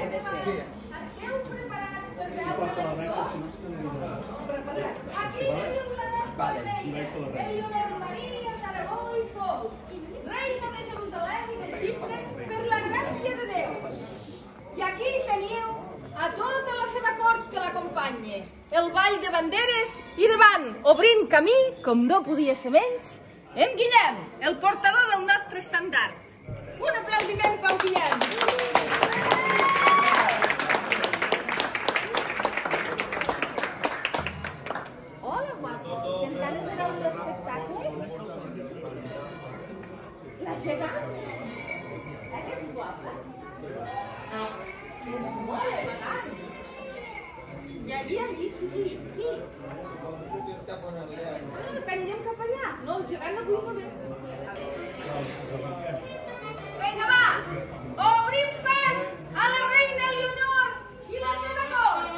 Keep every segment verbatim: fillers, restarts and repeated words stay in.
més bé. Esteu preparats per veure les flors? Aquí teniu la nostra reina, Eleonor Maria d'Aragó i Pou, reina de Jerusalem i de Xipre, per la gràcia de Déu. I aquí teniu a tota la seva cort que l'acompanya, el ball de banderes i davant, obrint camí, com no podia ser menys, en Guillem, el portador del nostre estandard. Un aplaudiment pel Guillem. Hola, guapo. Tens ganes de veure l'espectacle? La gegant? Eh que és guapa? És molt elegant. I allí, allí, qui, qui? Ah, que anirem cap allà. No, el gegant no vull morir. Vinga, va! Obrim pas a la reina Eleonor i la seva cort!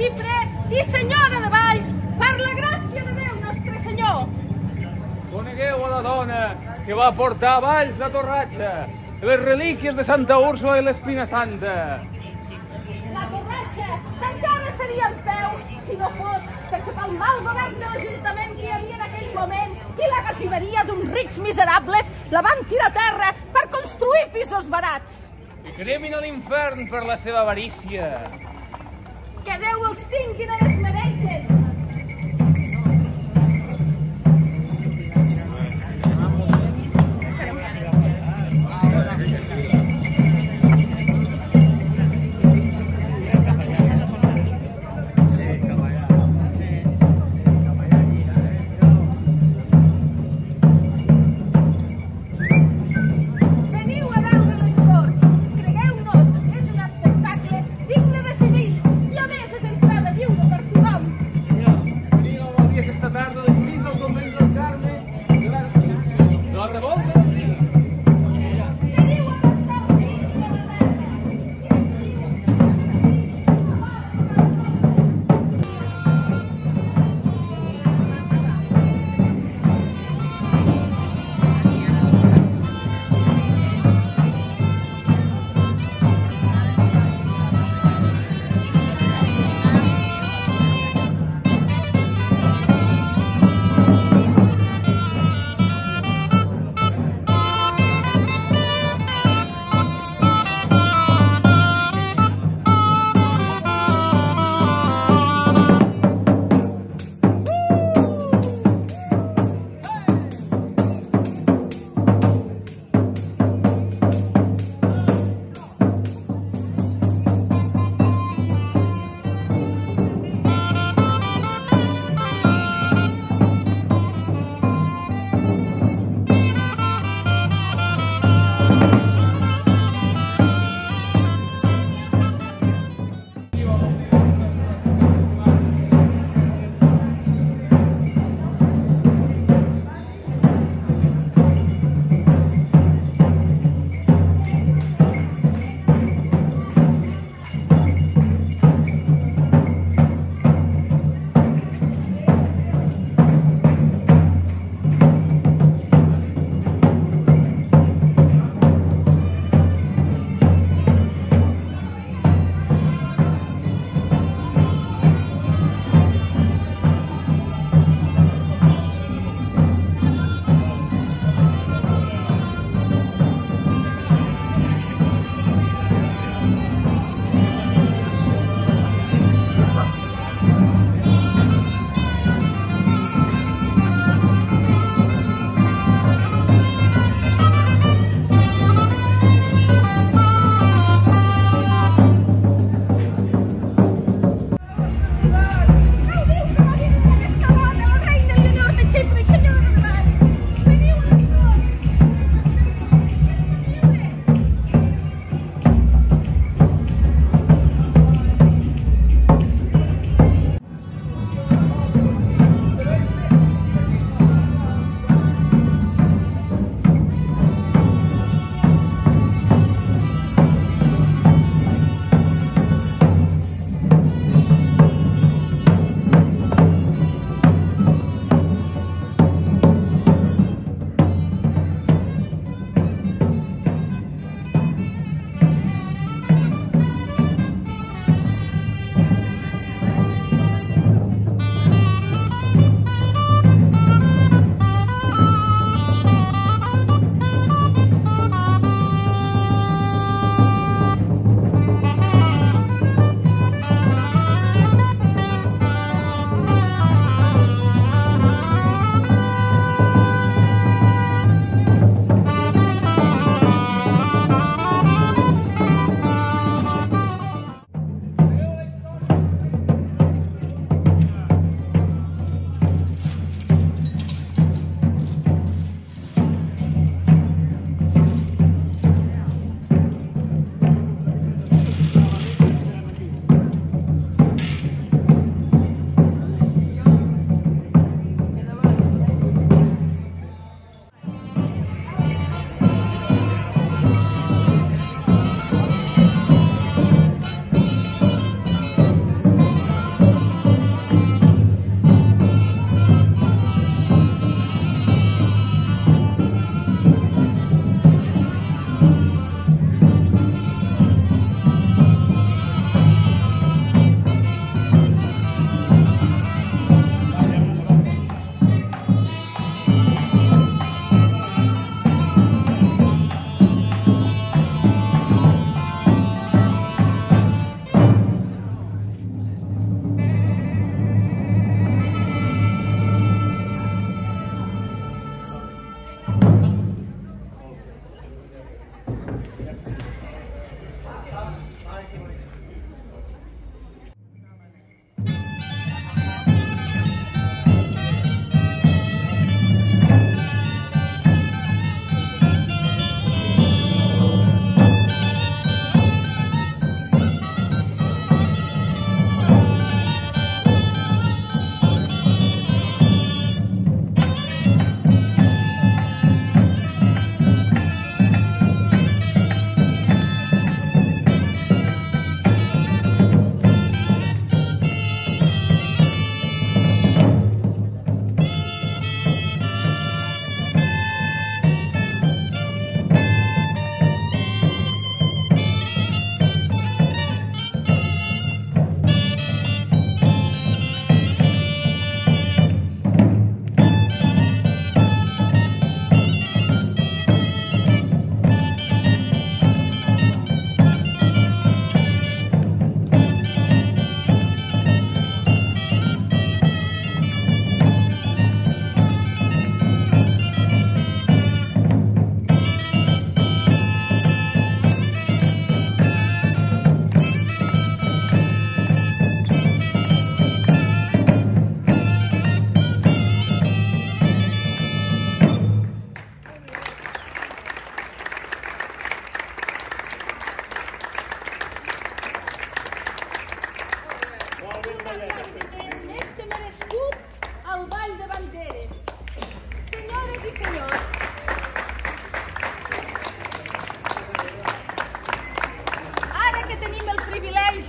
Xiprer i senyora de Valls, per la gràcia de Déu nostre Senyor. Conegueu a la dona que va portar a Valls la torratxa, les relíquies de Santa Úrsula i l'Espina Santa. La torratxa, que encara seria en peu, si no fos perquè pel mal govern de l'Ajuntament que hi havia en aquell moment i la gasiveria d'uns rics miserables la van tirar a terra per construir pisos barats. I cremin a l'infern per la seva avarícia. Que Déu els tingui, no les mereixen.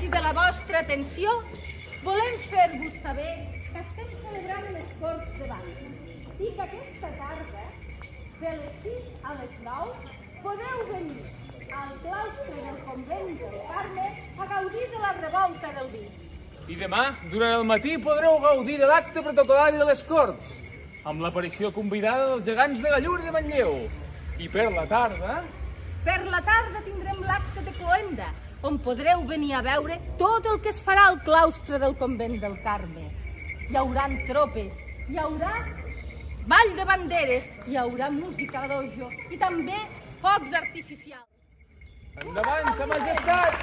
de la vostra atenció, volem fer-vos saber que estem celebrant les Corts de Valls i que aquesta tarda, de les sis a les nou, podeu venir al claustre del convent del Carme a gaudir de la revolta del vi. I demà, durant el matí, podreu gaudir de l'acte protocolari de les Corts, amb l'aparició convidada dels gegants de la Llur de Manlleu. I per la tarda... Per la tarda tindrem l'acte de cloenda, on podreu venir a veure tot el que es farà al claustre del convent del Carme. Hi haurà tropes, hi haurà ball de banderes, hi haurà música a dojo i també focs artificials. Endavant, sa majestat!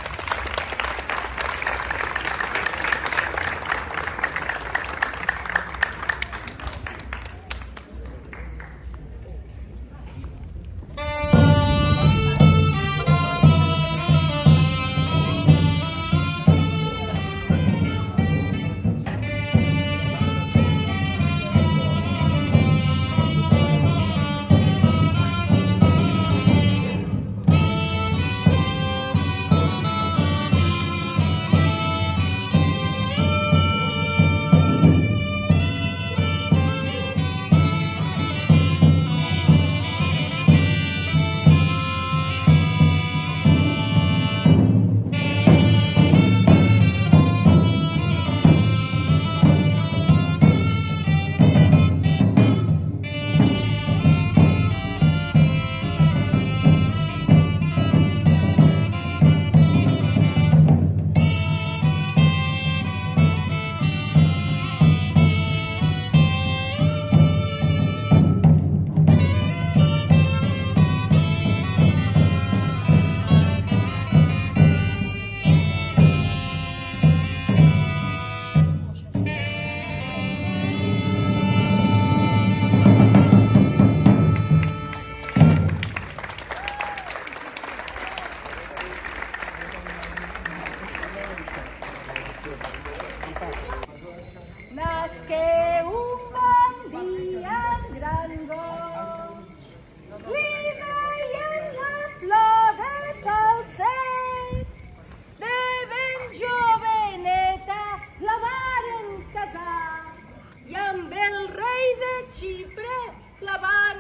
Nasqué un bon dia en gran gos, li deien la flor de falset. De ben joveneta la varen casar i amb el rei de Xipre la van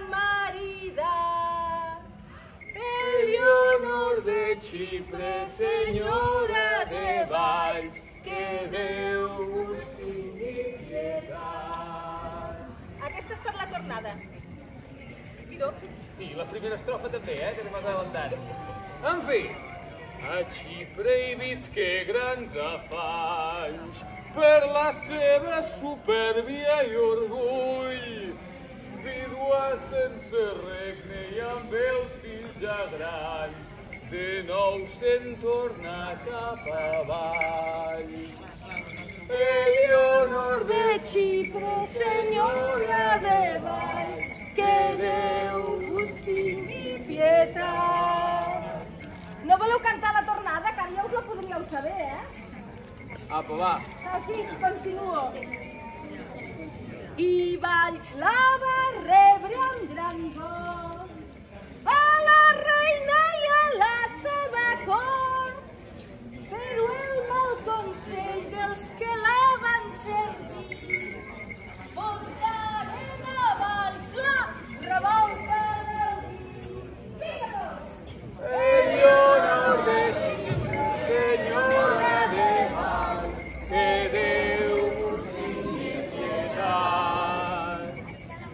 maridar. Elionor de Xipre, senyora de Valls, que Déu us tingui pietat. Aquesta és per la tornada. Guido? Sí, la primera estrofa també, eh, que t'he avançat. En fi, a Xipre hi visqué grans afany per la seva supèrbia i orgull. Vídua sense regne i amb els fills ja grans, de nou se'n torna cap avall. Elionor De Xipre, senyora de Valls, que Déu us tingui pietat. No voleu cantar la tornada, que ja us la podríeu saber, eh? Apa, va. Aquí, continuo. I Valls la va rebre amb gran gos, a la reina i a la seva cort, però el mal consell dels que la van servir portaren a Valls la revolta del vi. Vinga-nos! Elionor de Xipre, senyora de Valls, que Déu us tingui pietat.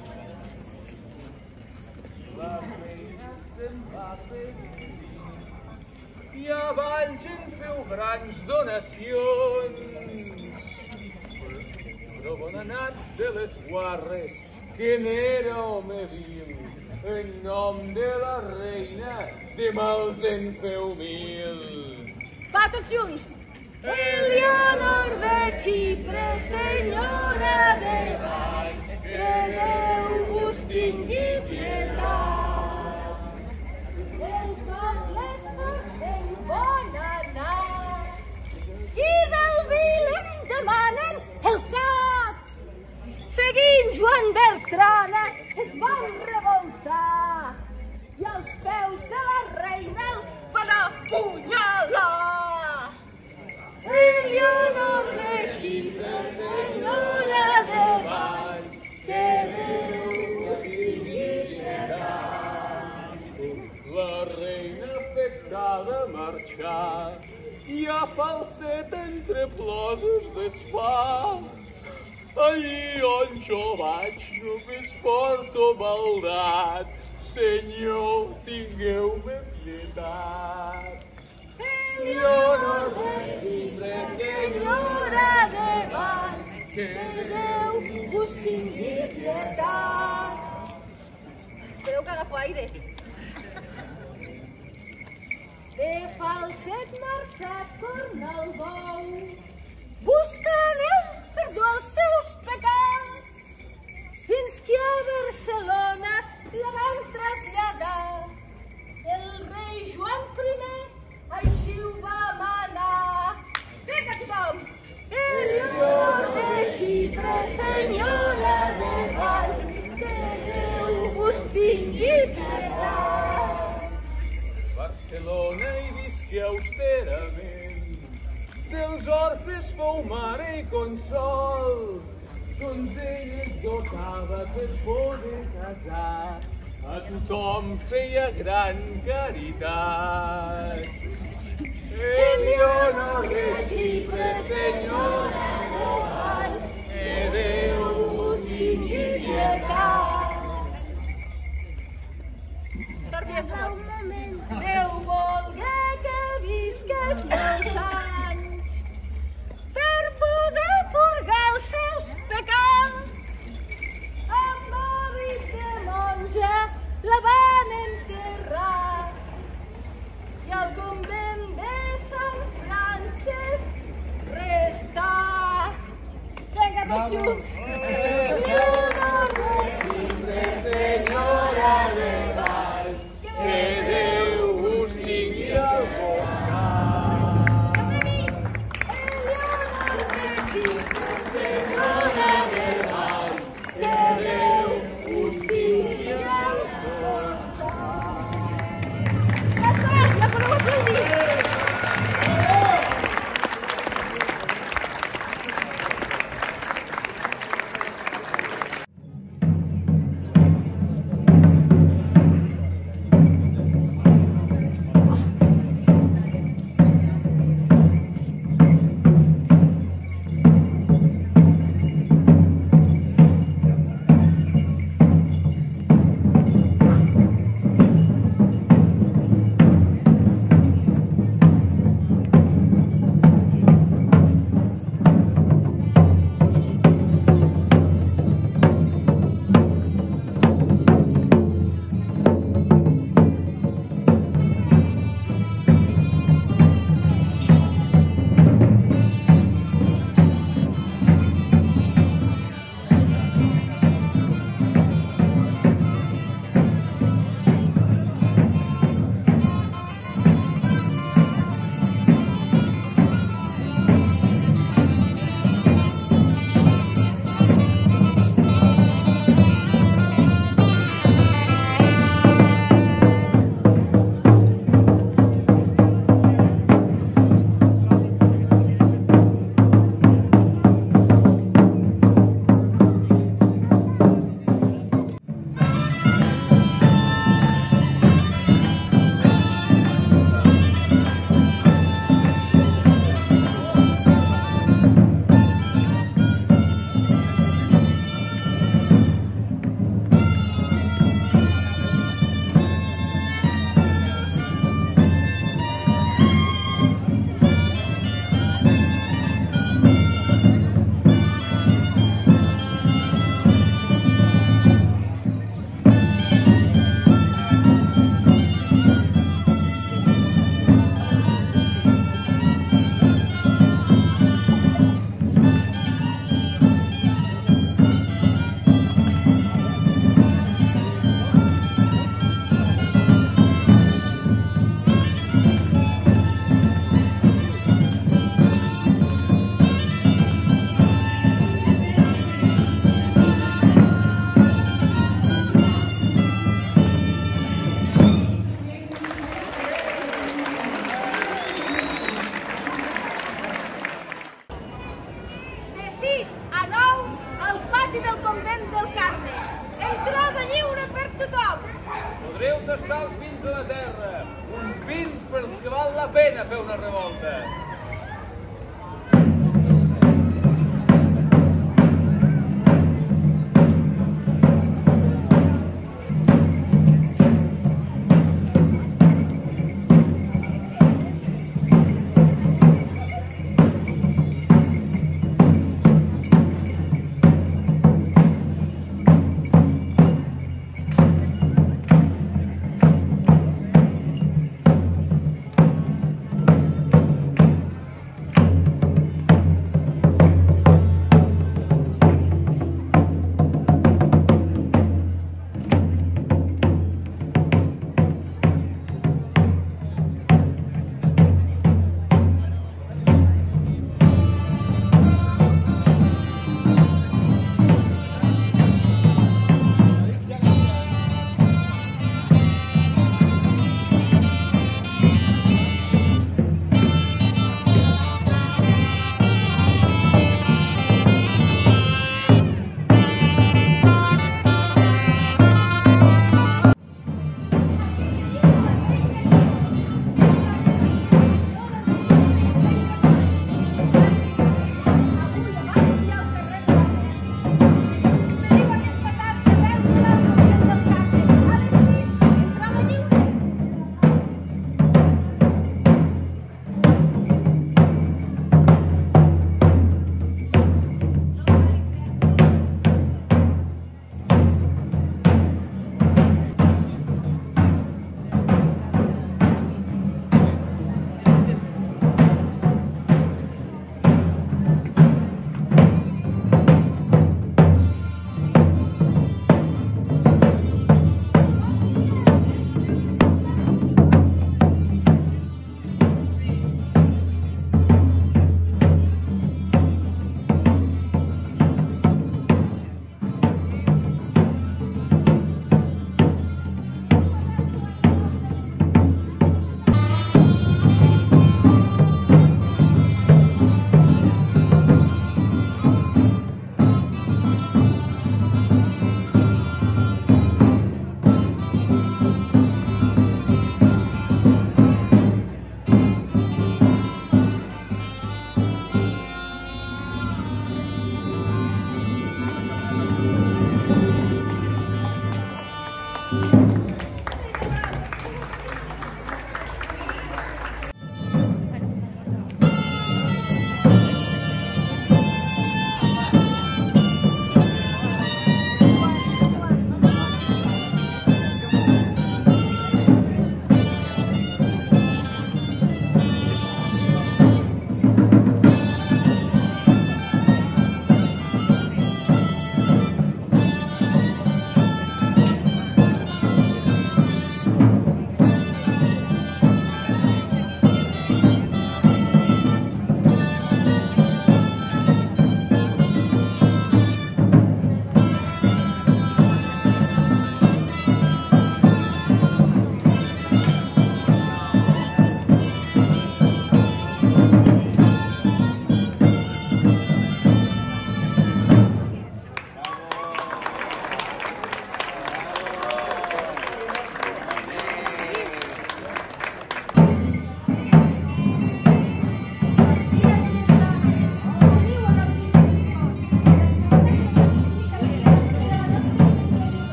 La reina se'n va pedir i a Valls en feu grans donacions. Però bon anat de les guarres, que n'era home vil, en nom de la reina, de mals en feu mil. Va, tots junts! Elionor de Xipre, senyora de Valls, que Déu us tingui pietat. El poble està en bon anar i del vil en demanen el cap. Seguint Joan Bertrana es van revoltar i als peus de la reina el van apunyalar. i a falset entre plosos desfà. Allí on jo vaig només porto maldat, Senyor, tingueu-me pietat. Elionor de Xipre, senyora de Valls, que Déu us tingui pietat. Espereu que agafo aire. De falset marxat torna el bou, buscant el perdó als seus pecats, fins que a Barcelona la van traslladar. El rei Joan primer així ho va manar. Vinga tothom! Elionor de Xipre, senyora de Valls, que Déu us tingui pietat. Barcelona hi visqué austerament, dels orfes fou mare i consol, donzelles dotava per poder casar, a tothom feia gran caritat. Elionor de Xipre, senyora de Valls, que Déu us tingui pietat. Déu volgué que visques molts anys per poder purgar els seus pecats. Amb hàbit de monja la van enterrar i al convent de Sant Francesc restà. Vinga, tots junts! Elionor de Xipre, senyora de Valls, que Déu us tingui al costat. Elionor de Xipre, senyora de Valls, que Déu us tingui al costat. Ja està, ja podeu aplaudir. Podreu tastar els vins de la terra, uns vins pels que val la pena fer una revolta.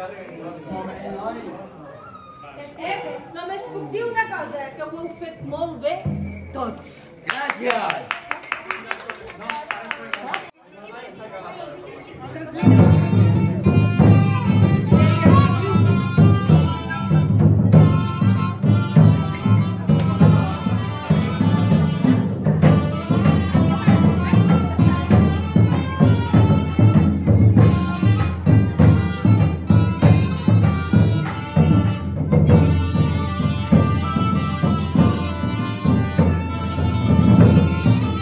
Eh, només puc dir una cosa, que ho heu fet molt bé tots. Gràcies! Thank you.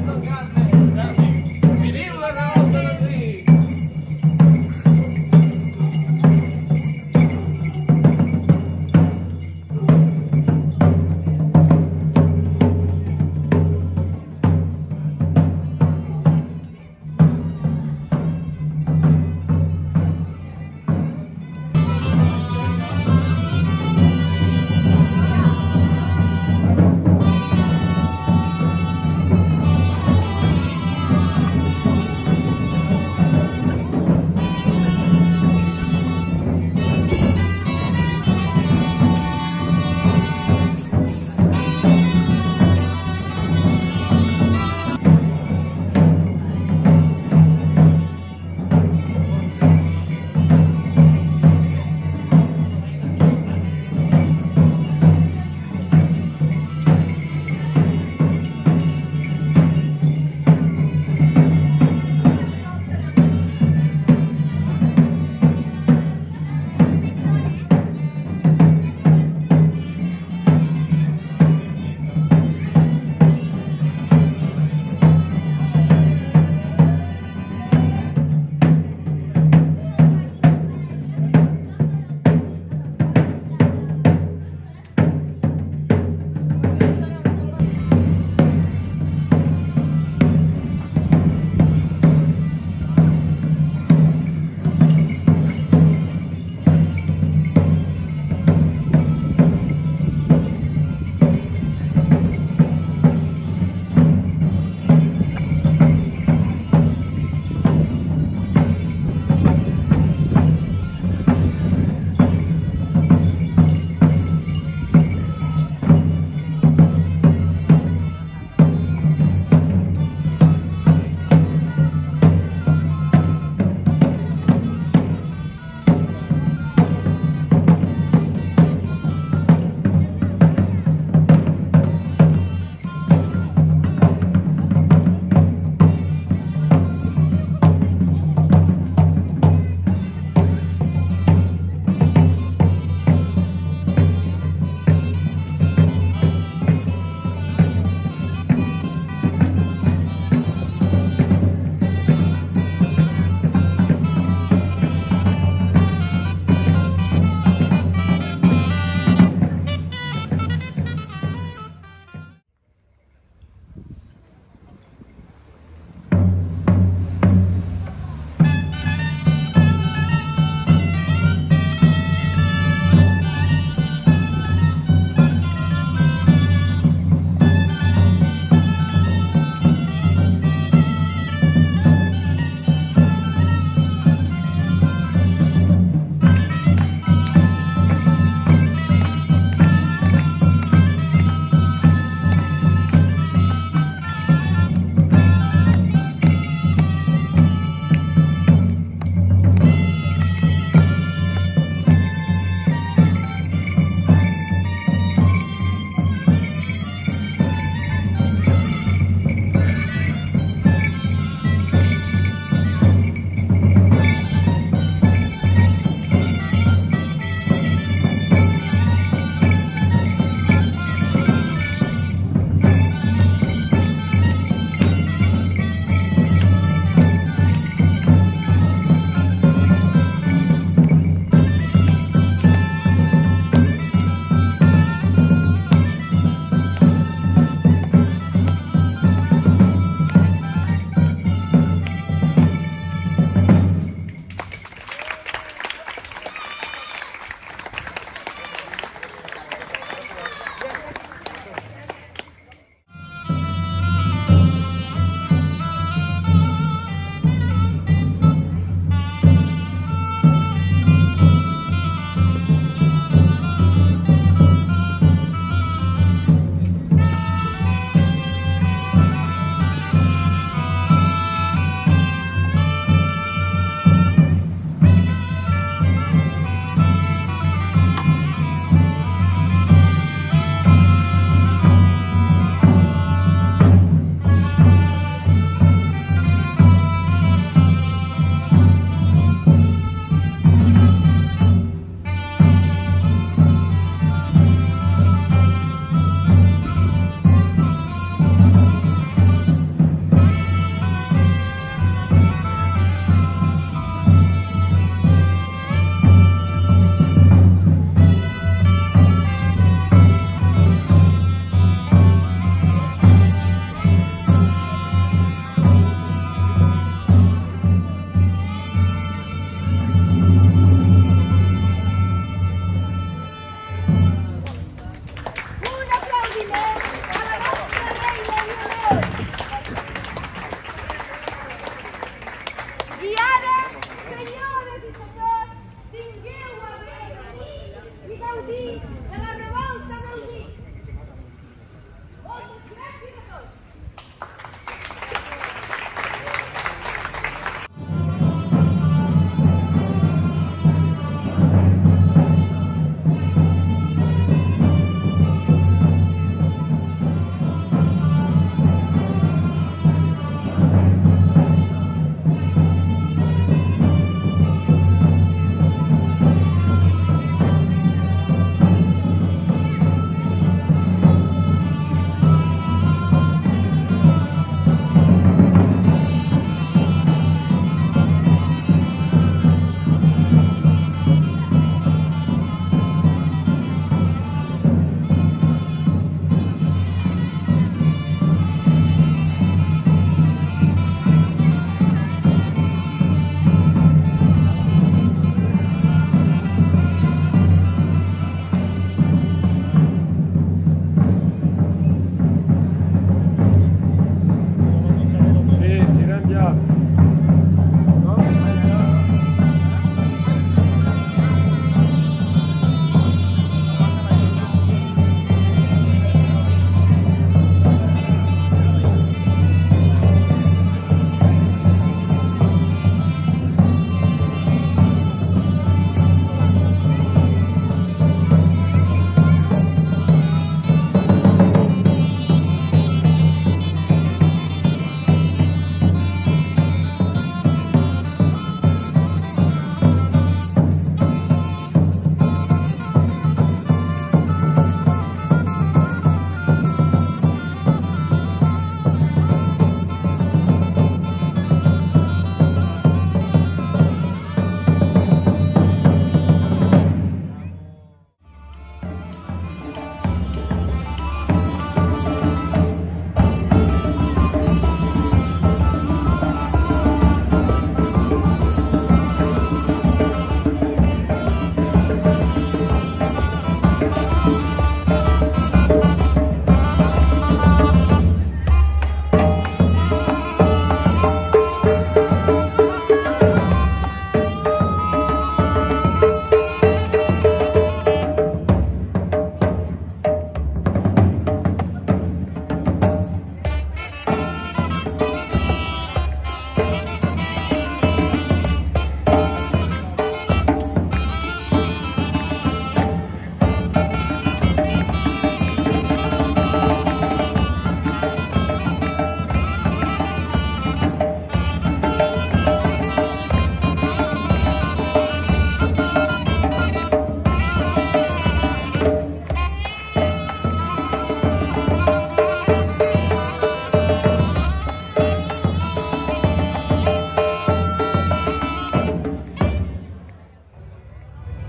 Thank you.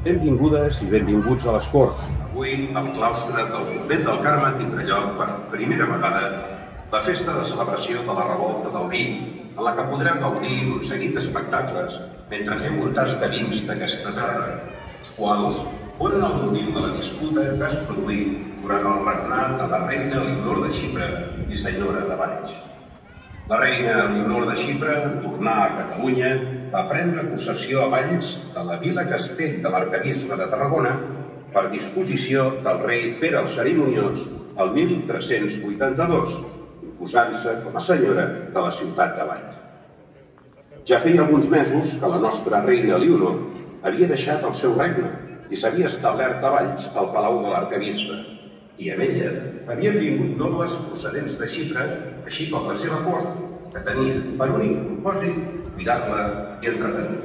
Benvingudes i benvinguts a les Corts. Avui, al claustre del Convent del Carme tindrà lloc per primera vegada la festa de celebració de la revolta del vi, en la que podrem gaudir d'un seguit d'espectacles mentre fem un tast de vins d'aquesta terra, els quals foren el motiu de la disputa que es produí durant el regnat de la reina Leonor de Xipre i senyora de Valls. La reina Leonor de Xipre, en tornar a Catalunya, va prendre possessió a Valls de la vila castell de l'arquebisbe de Tarragona per disposició del rei Pere el Cerimoniós el mil tres-cents vuitanta-dos, imposant-se com a senyora de la ciutat de Valls. Ja feia alguns mesos que la nostra reina Leonor havia deixat el seu regne i s'havia establert a Valls, al palau de l'arquebisbe, i amb ella havien vingut nobles procedents de Xipre, així com la seva cort, que tenia per únic propòsit cuidar-la i entretenir.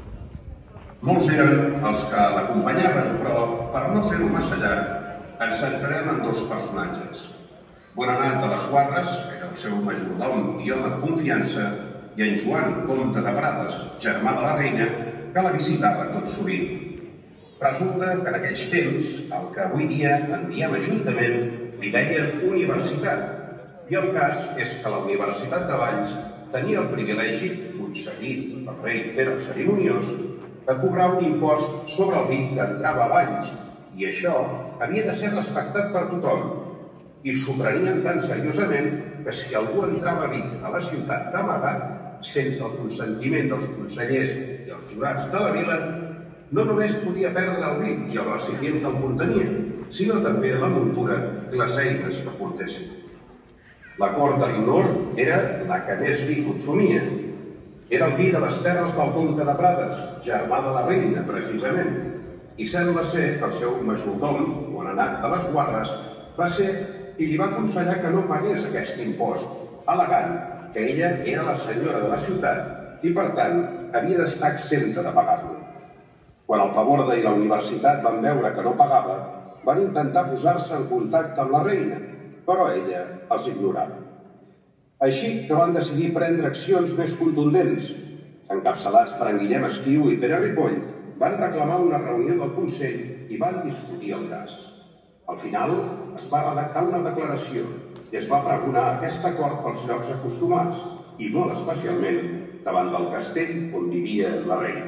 Molts eren els que l'acompanyaven, però per no fer-ho massa llarg, ens centrarem en dos personatges. Bonanat de les Guarres, que era el seu majordom i home de confiança, i en Joan, comte de Prades, germà de la reina, que la visitava tot sovint. Resulta que en aquells temps, el que avui dia en diem ajuntament, li deien universitat. I el cas és que la Universitat de Valls tenia el privilegi, concedit pel rei Pere el Cerimoniós, de cobrar un impost sobre el vi que entrava a Valls, i això havia de ser respectat per tothom. I s'ho prenien tan seriosament que si algú entrava vi a la ciutat d'amagat, sense el consentiment dels consellers i els jurats de la vila, no només podia perdre el vi i el recipient que el contenia, sinó també la muntura i les eines que portessin. La cort de Leonor era la que més vi consumia. Era el vi de les terres del comte de Prades, germà de la reina, precisament. I sembla ser que el seu majordom, Bonanat de les Guarres, va ser i li va aconsellar que no pagués aquest impost, al·legant que ella era la senyora de la ciutat i, per tant, havia d'estar exempta de pagar-lo. Quan el Paborde i la universitat van veure que no pagava, van intentar posar-se en contacte amb la reina, però ella els ignorava. Així que van decidir prendre accions més contundents. Encapçalats per en Guillem Esquiu i Pere Ripoll, van reclamar una reunió del Consell i van discutir el cas. Al final, es va redactar una declaració i es va pregonar aquest acord pels llocs acostumats i molt especialment davant del castell on vivia la reina.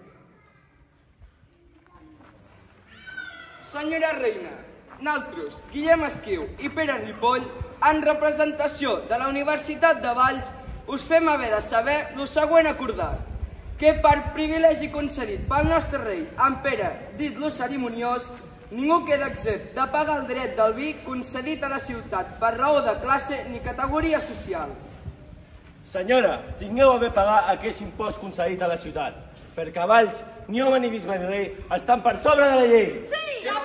Senyora reina, nosaltres, Guillem Esquiu i Pere Ripoll, en representació de la Universitat de Valls, us fem haver de saber el següent acordat, que per privilegi concedit pel nostre rei, en Pere, dit lo cerimoniós, ningú queda exempt de pagar el dret del vi concedit a la ciutat per raó de classe ni categoria social. Senyora, tingueu a bé pagar aquest impost concedit a la ciutat, perquè a Valls ni home ni bisbe ni rei estan per sobre de la llei. Sí!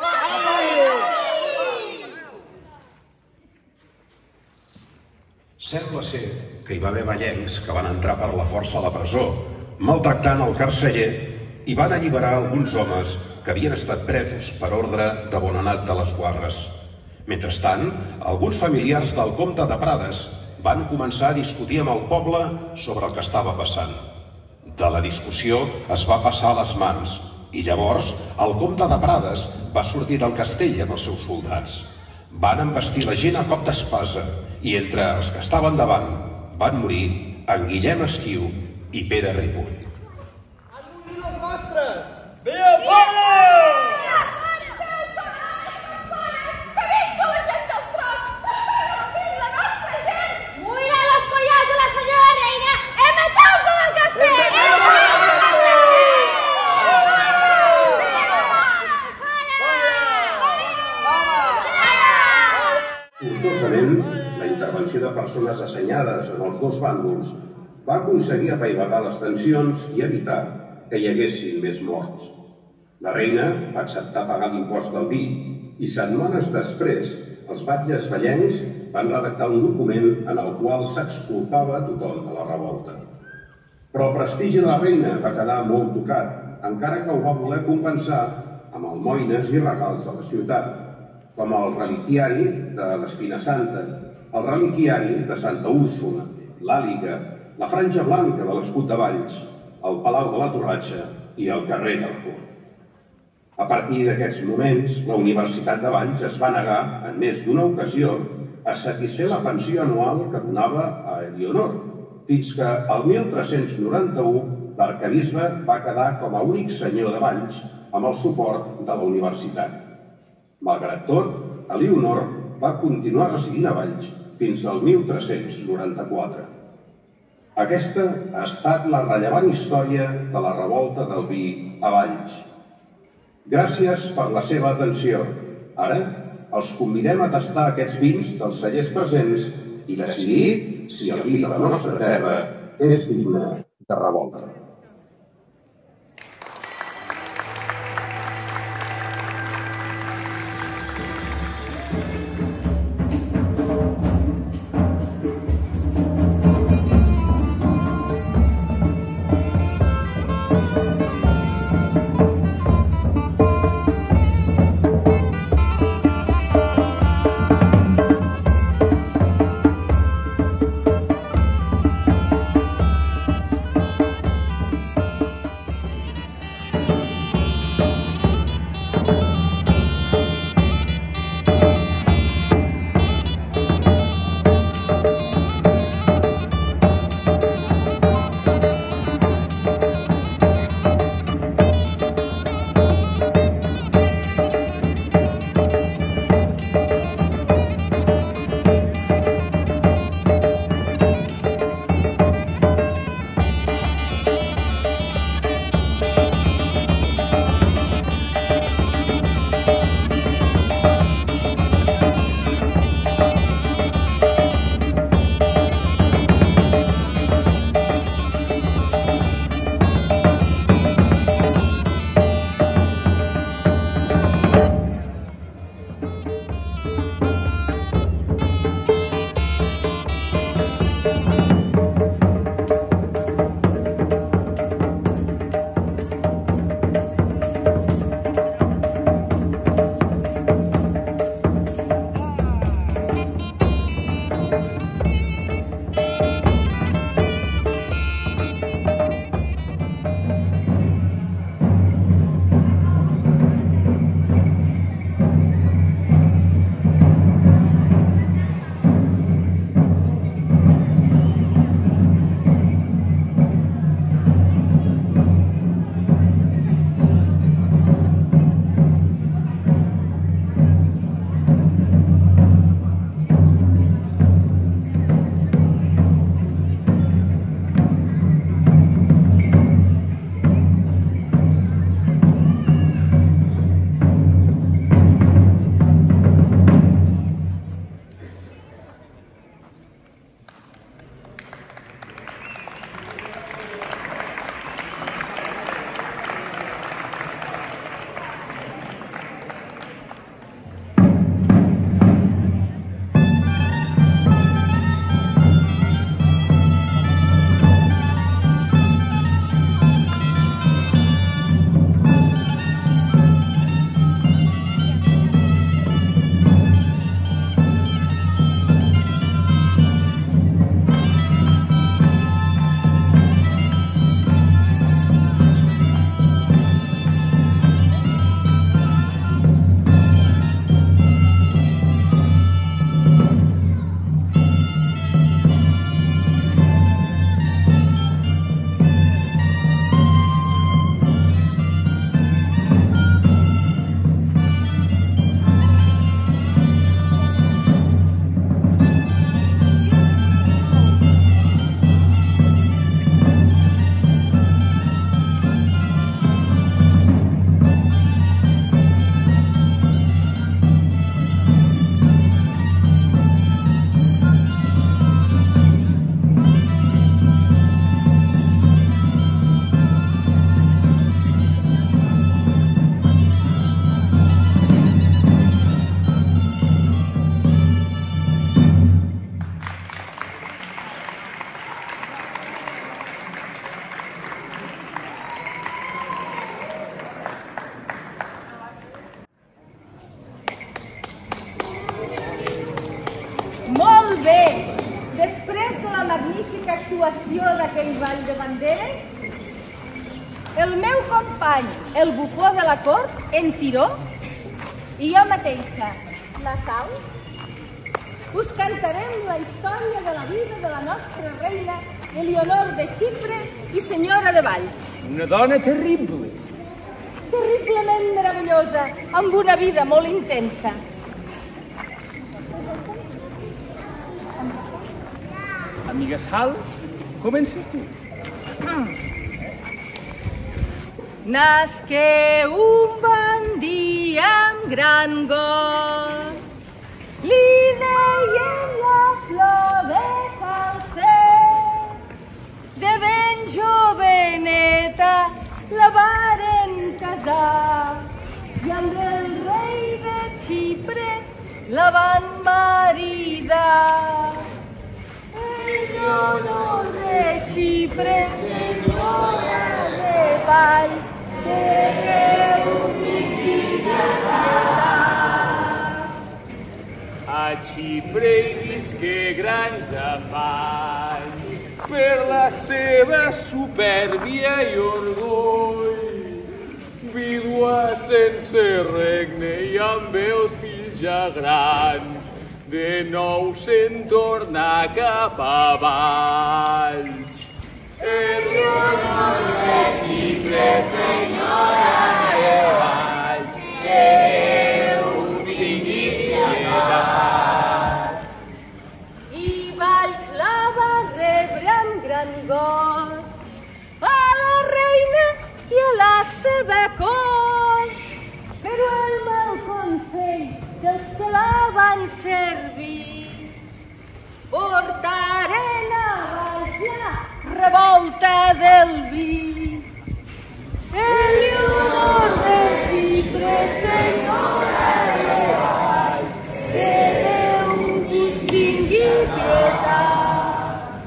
Sembla ser que hi va haver vallencs que van entrar per la força a la presó, maltractant el carceller, i van alliberar alguns homes que havien estat presos per ordre de Bonanat de les Guarres. Mentrestant, alguns familiars del comte de Prades van començar a discutir amb el poble sobre el que estava passant. De la discussió es va passar a les mans i llavors el comte de Prades va sortir del castell amb els seus soldats. Van embestir la gent a cop d'espasa i entre els que estaven davant van morir en Guillem Esquiu i Pere Ripoll. Han morit les nostres! Via fora! Sortosament, la intervenció de persones assenyades en els dos bàndols va aconseguir apaivagar les tensions i evitar que hi haguessin més morts. La reina va acceptar pagar l'impost del vi i setmanes després els batlles vallencs van redactar un document en el qual s'exculpava tothom de la revolta. Però el prestigi de la reina va quedar molt tocat, encara que ho va voler compensar amb almoines i regals de la ciutat, com el reliquiari de l'Espina Santa, el reliquiari de Santa Úrsula, l'àliga, la franja blanca de l'escut de Valls, el Palau de la Torratxa i el carrer de la Cort. A partir d'aquests moments, la Universitat de Valls es va negar, en més d'una ocasió, a satisfer la pensió anual que donava a Elionor, fins que el mil tres-cents noranta-u l'arquebisbe va quedar com a únic senyor de Valls amb el suport de la universitat. Malgrat tot, Elionor va continuar residint a Valls fins al mil tres-cents noranta-quatre. Aquesta ha estat la rellevant història de la revolta del vi a Valls. Gràcies per la seva atenció. Ara els convidem a tastar aquests vins dels cellers presents i decidir si el vi de la nostra terra és digne de revolta. magnífica actuació d'aquell ball de banderes, el meu company, el bufó de la cort, en Tiró, i jo mateixa, la Sal, us cantarem la història de la vida de la nostra reina Elionor de Xipre i senyora de Valls. Una dona terrible. Terriblement meravellosa, amb una vida molt intensa. Amiga Sal, comences tu. Nasqué un bon dia amb gran goig, li deien la flor de falset. De ben joveneta la varen casar i amb el rei de Xipre la van maridar. Elionor de Xipre, senyora de Valls, que Déu tingui pietat. A Xipre hi visqué grans afanys per la seva supèrbia i orgull. Vídua sense regne i amb els fills ja grans, de nou se'n torna cap a Valls. Elionor de Xipre, senyora de Valls, que Déu tingui pietat. I Valls la va rebre amb gran goig, a la reina i a la seva cort, però el mal consell dels que la van servir portaren a Valls la revolta del vi. Elionor de Xipre, senyora de Valls, que Déu us tingui pietat.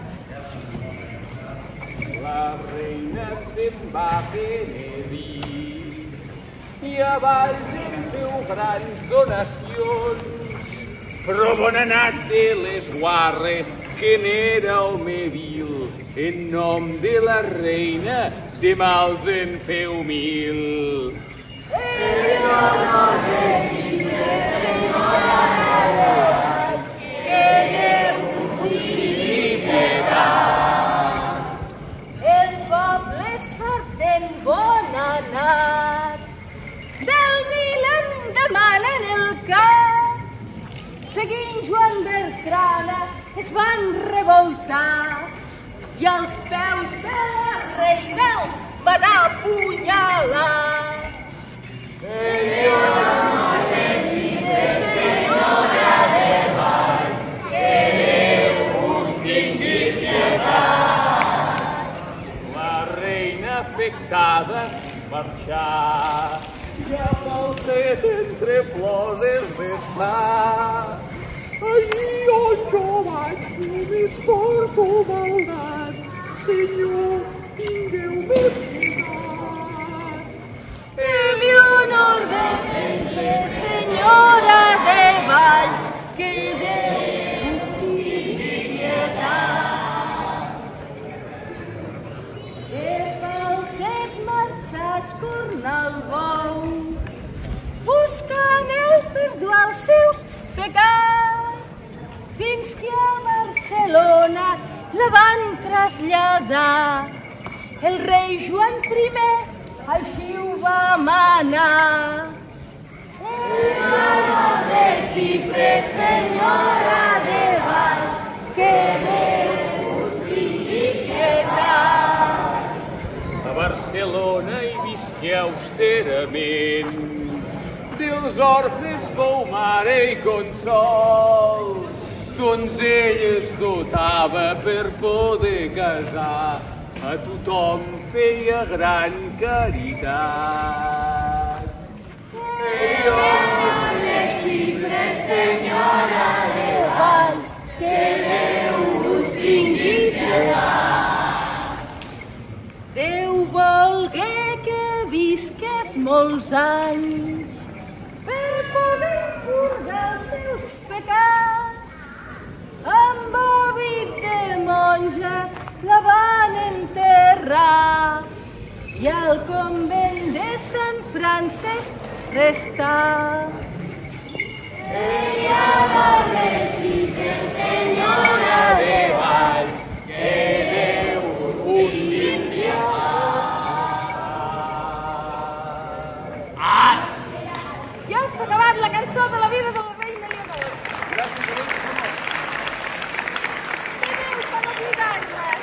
La reina se'n va penedir i a Valls en feu grans donacions, però bon anat de les guarres que n'era home vil. En nom de la reina de mals en feu mil. Elionor de Xipre, senyora de Valls, que Déu us tingui pietat. El poble es farten bon anat, del mil en demanen el cap. Seguint Joan Bertrana es van revoltar i als peus de la reina el van apunyalar. Elionor de Xipre, senyora de Valls, que Déu us tingui pietat. La reina afectada marxar i a falset entre plors es desfà. Allí on jo vaig només porto maldat, Senyor, tingueu-me pietat. Elionor de Xipre, senyora de Valls, que Déu us tingui pietat. De falset marxar a escornar el bou, buscant el perdó als seus pecats, fins que a Barcelona la van traslladar. El rei Joan primer així ho va manar. Elionor de Xipre, senyora de Valls, que Déu us tingui pietat. A Barcelona hi visqué austerament, dels orfes fou mare i consol, donzell es dotava per poder casar, a tothom feia gran caritat. Elionor de Xipre, senyora de Valls, que Déu us tingui pietat. Déu volgué que visqués molts anys per poder purgar els seus pecats. Amb hàbit de monja la van enterrar i el convent de Sant Francesc resta. Ella de Reis i que senyora de Valls, que Déu us tingui Ah! Ja s'ha acabat la cançó de la vida de la reina Leonor. Gràcies, Reina Samor. Que Déu per oblidar-les.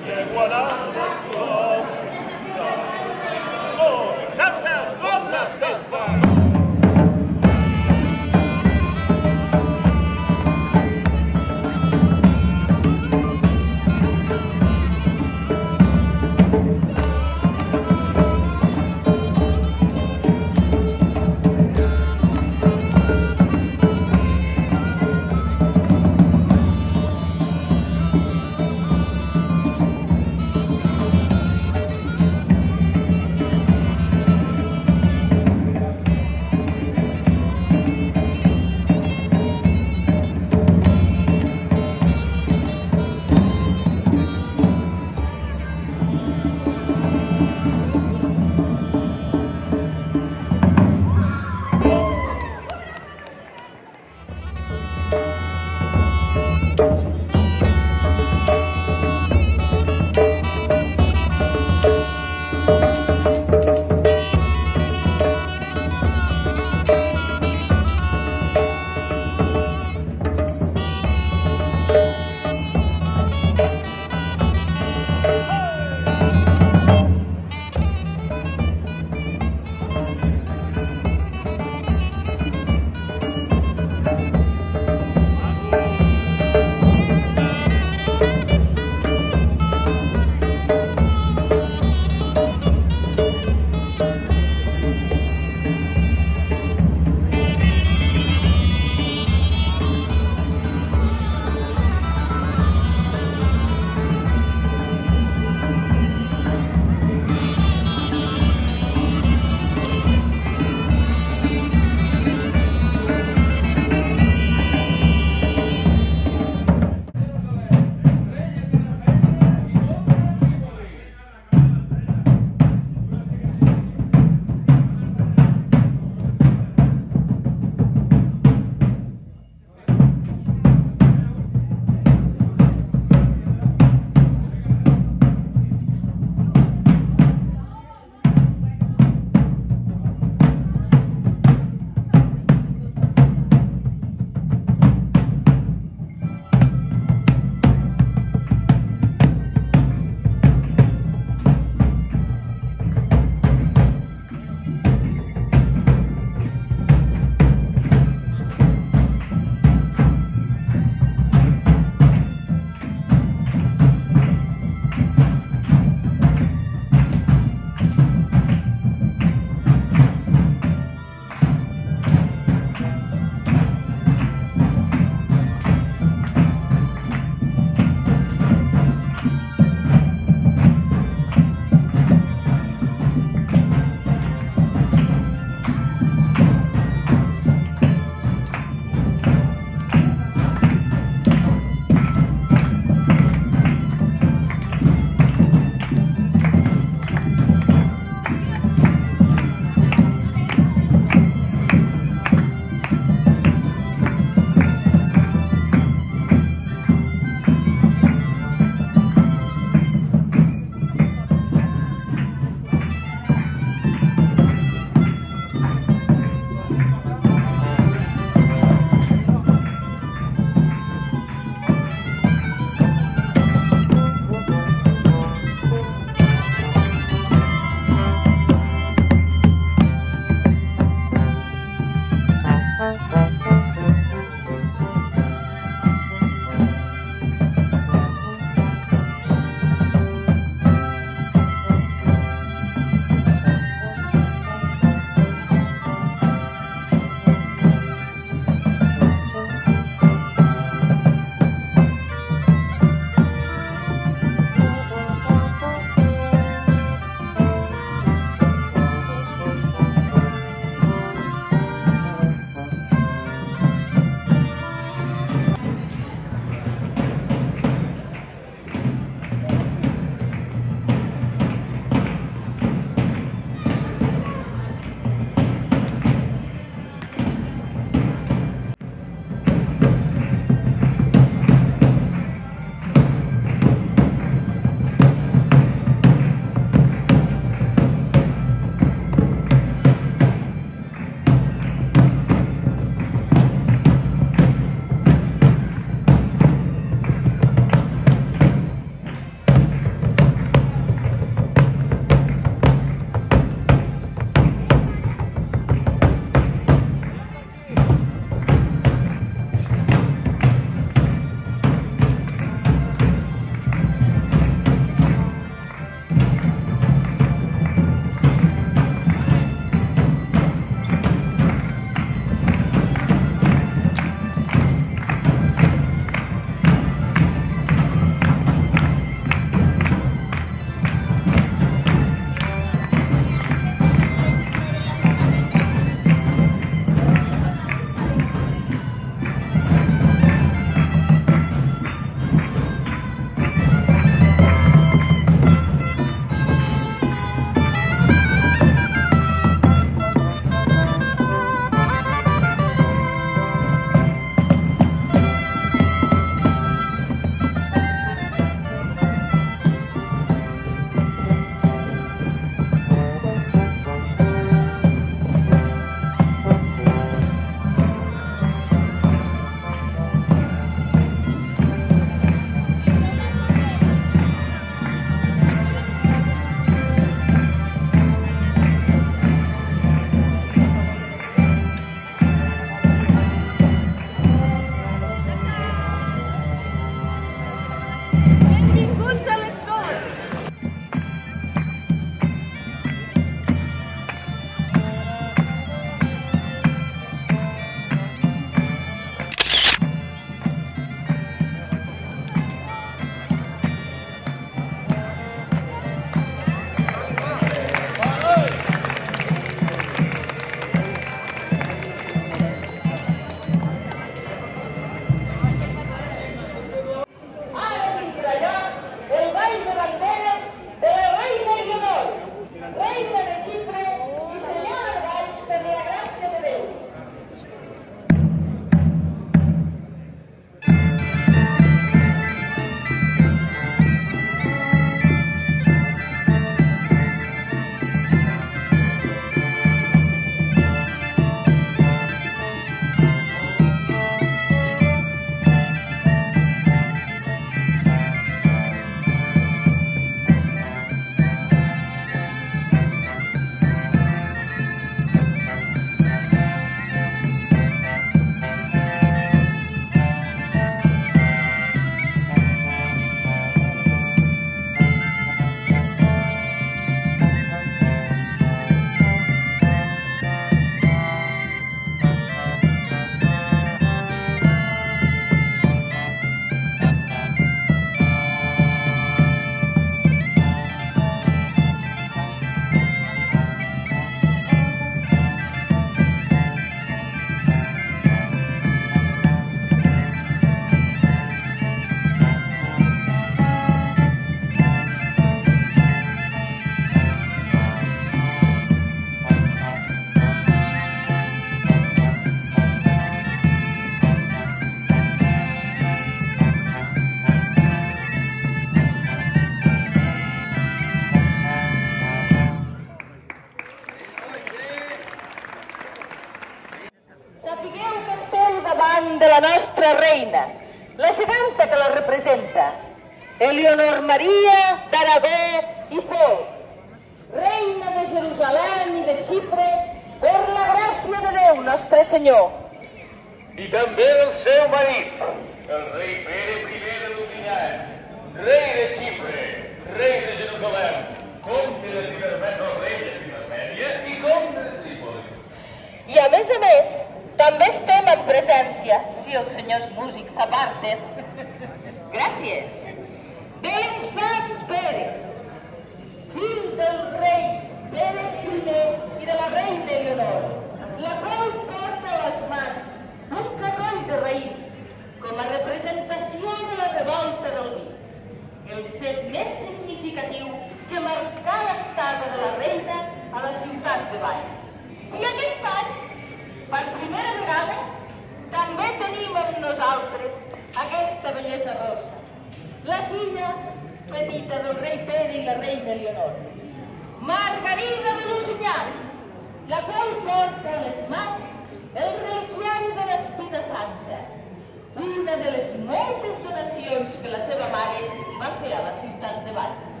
reina, Eleonor Maria d'Aragó i Foix, reina de Jerusalem i de Xipre, per la gràcia de Déu, nostre Senyor. I també del seu marit, el rei Pere primer de Lusignan, rei de Xipre, rei de Jerusalem, comte de Tibermèdia, rei de Tibermèdia i comte de Trípoli. I a més a més, també estem en presència, si els senyors músics s'aparten, gràcies, de l'infant Pere, fill del rei Pere primer i de la reina Eleonor, la qual porta a les mans un carroll de raïm com a representació de la revolta del vi, el fet més significatiu que marcà l'estada de la reina a la ciutat de Valls. I aquest any, per primera vegada, també tenim amb nosaltres aquesta bellesa rosa, la filla petita del rei Pere i la reina Eleonor, Margarida de Lusignan, la qual porta a les mans el reliquiari de l'Espina Santa, una de les moltes donacions que la seva mare va fer a la ciutat de Valls.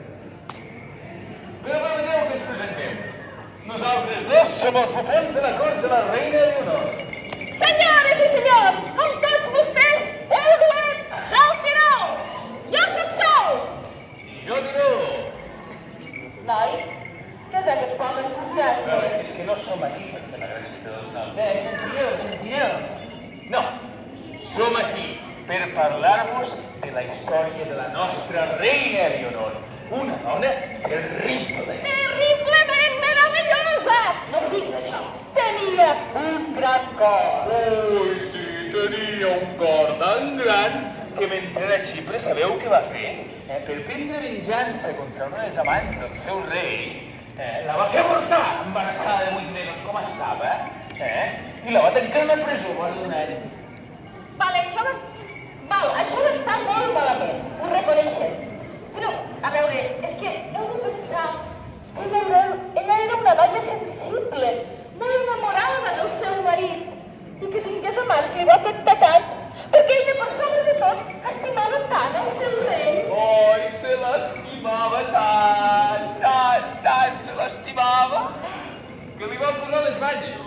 Però veieu que ens presentem. Nosaltres dos som els bufons de la cort de la reina Eleonor. Senyores i senyors, amb tots vostès, el duet Saltiró! Jo soc Sol! I jo diré. Noi, què és aquest poc entusiasme? És que no som aquí per fer la gràcia de dos noms. Eh, sentireu, sentireu. No, som aquí per parlar-vos de la història de la nostra reina Eleonor. Una dona terrible. Terriblement meravellosa! No em diguis això. Tenia un gran cor. Ui, sí, tenia un cor tan gran que mentre era a Xipre sabeu què va fer? Eh, per prendre venjança contra una de les amants del seu rei, eh, la va fer avortar embarassada de vuit mesos com estava, eh, i la va tancar en una presó vora d'un any. Vale, això va... Val, això va estar molt malament, ho reconeixem. Però, a veure, és que heu de pensar que ella era, ella era una dona sensible, molt enamorada del seu marit, i que tingués amants li va afectar tant, perquè ella, per sobre de tot, estimava tant el seu rei. Oi, se l'estimava tant, tant, tant se l'estimava, que li va posar les banyes.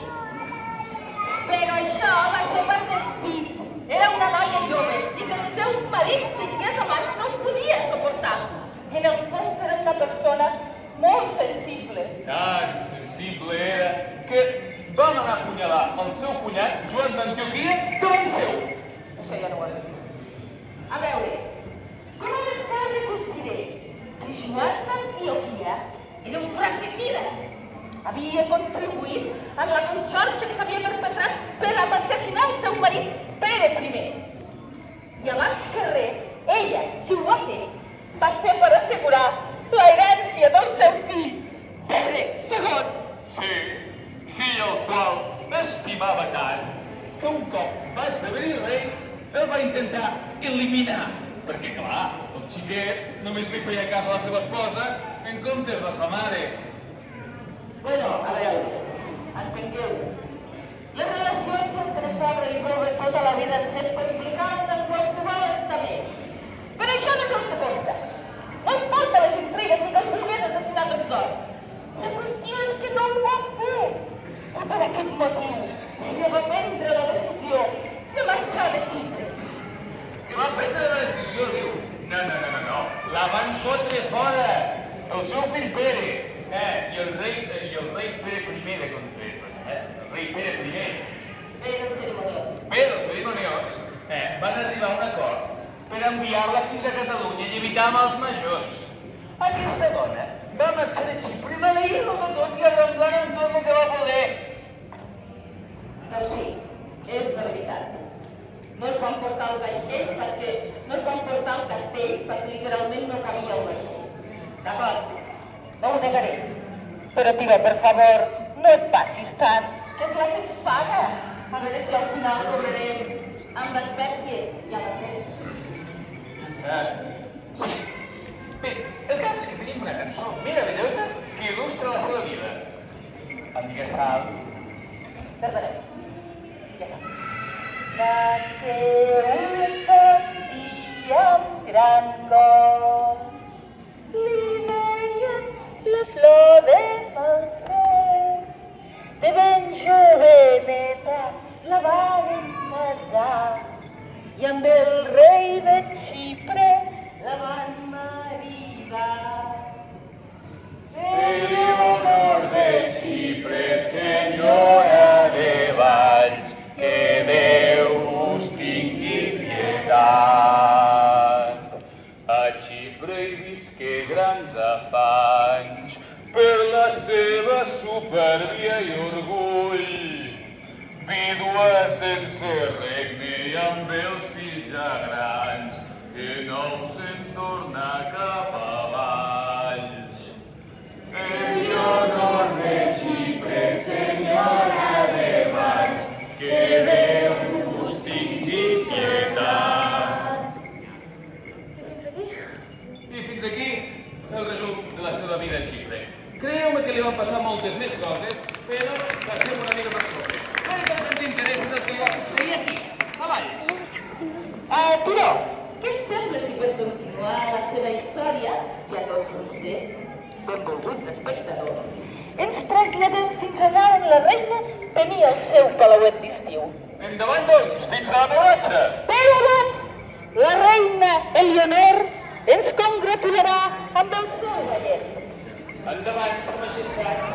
Però això va ser per despit. Era una noia jove i que el seu marit tingués amants no ho podia suportar. En el fons era una persona molt sensible. Tan sensible era que vam anar a apunyalar el seu cunyat, Joan d'Antioquia, davant seu. Això ja no ho he dit. A veure, com ha d'estar que us diré que Joan d'Antioquia era un fratricida. Havia contribuït en la conxorxa que s'havia perpetrat per assassinar el seu marit Pere primer. I abans que res, ella, si ho va fer, va ser per assegurar la herència del seu fill, Pere segon. Sí, fill al qual estimava tant que un cop va esdevenir rei el va intentar eliminar. Perquè, clar, el xiquet només li feia cas a la seva esposa en comptes de sa mare. Bueno, a veure, entengueu. Les relacions entre sogre i jove tota la vida han set complicades en qualsevol estament. Però això no és el que compta. No importa les intrigues ni que els volgués assassinar tots dos. La qüestió és que no ho va fer. I per aquest motiu, ella va prendre la decisió de marxar de Xipre. Que va prendre la decisió, diu? No, no, no, no, no. La van fotre fora. El seu fill Pere. Eh, i el rei, i el rei Pere primer de concret. Eh? El rei Pere primer. Pere el cerimoniós. Pere el cerimoniós. Eh, van arribar a un acord per enviar-la fins a Catalunya i evitar mals majors. Aquesta dona va marxar de Xipre i maleir-los a tots i arramblant amb tot el que va poder. Doncs sí, és la veritat. No es van portar al vaixell perquè... No es van portar al castell perquè literalment no cabia el vaixell. D'acord? No ho negaré. Però, tio, per favor, no et passis tant, que és la que ens paga. A veure si al final cobrarem amb espècies i amb temps. Ah, sí. Bé, el cas és que tenim una cançó meravellosa que il·lustra la seva vida. Amiga Sal. Perdoneu. Ja està. Nasqué un bon dia gran cos. Li deien la flor de falset, de ben joveneta la varen casar i amb el rei de Xipre la van maridar. Feu-li honor de Xipre, senyora de Valls, que Déu us tingui pietat. A Xipre hi visqué grans afanys per la seva supèrbia i orgull. Vídua sense regne i amb els fills ja grans, que no se'n torna cap a Valls. Feu-li honor de Xipre, senyora de Valls, que Déu us tingui pietat. I fins aquí el resum de la seva vida a Xipre. Creieu-me que li van passar moltes més coses, però va ser una mica per sobre. Però que ens interessa el que va succeir aquí, a Valls. Ah, Turó, què et sembla si per continuar la seva història, i a tots vostès, benvolguts espectadors, ens traslladem fins allà on la reina tenia el seu palauet d'estiu? Endavant, doncs, fins a la borratxa. Però abans, la reina Elionor ens congratularà amb el seu ballet. Endavant, Sa Majestat.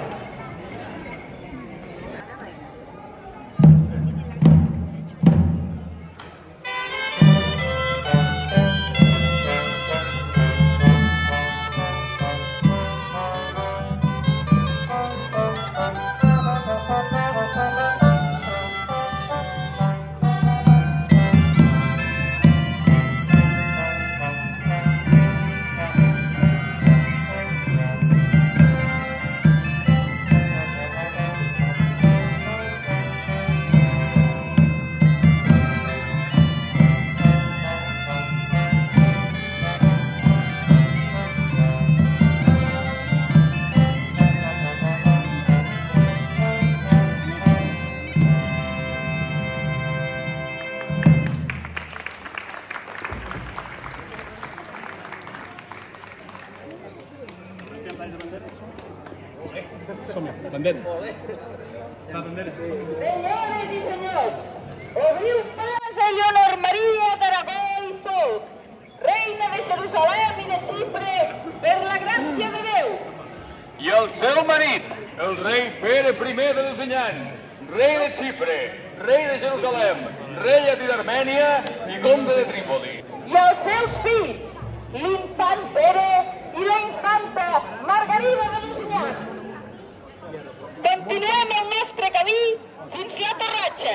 Senyores i senyors, obriu pas a Elionor Maria d'Aragó i Folc, reina de Jerusalem i de Xipre, per la gràcia de Déu. I el seu marit, el rei Pere primer de Lusignan, rei de Xipre, rei de Jerusalem, rei d'Armènia i comte de Trípoli. I els seus fills, l'infant Pere i la infanta Margarida de Lusignan. Continuem el nostre camí fins a Torratxa.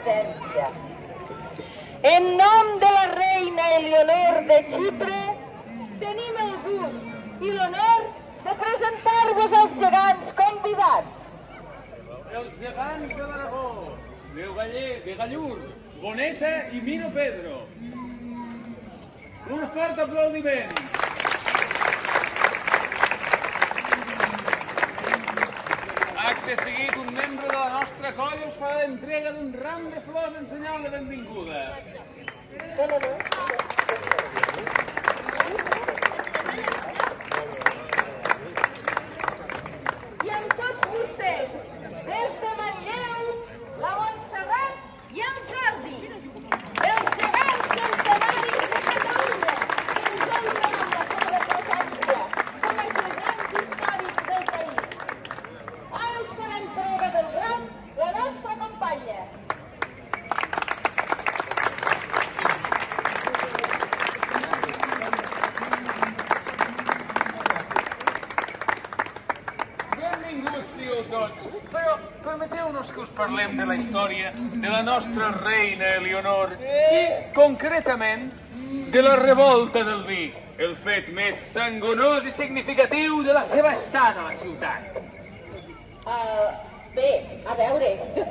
presència. En nom de la reina Eleonor de Xipre, tenim el gust i l'honor de presentar-vos els gegants convidats. Els gegants de l'Aragó, de Galler, de Gallur, Boneta i Mino Pedro. Un fort aplaudiment. Acte seguit, un membre de la nostra colla us farà l'entrega d'un ram de flors en senyal de benvinguda. I amb tots vostès, des de Manlleu, la Montserrat i el Jordi, els gegants centenaris de Catalunya, que ens honren amb la seva presència com a gegants històrics del país. Ara us farà entrega del ram la nostra companya. Benvinguts sigueu tots, però permeteu-nos que us parlem de la història de la nostra reina Eleonor i, concretament, de la revolta del vi, el fet més sangonós i significatiu de la seva estada a la ciutat. Uh, bé, a veure,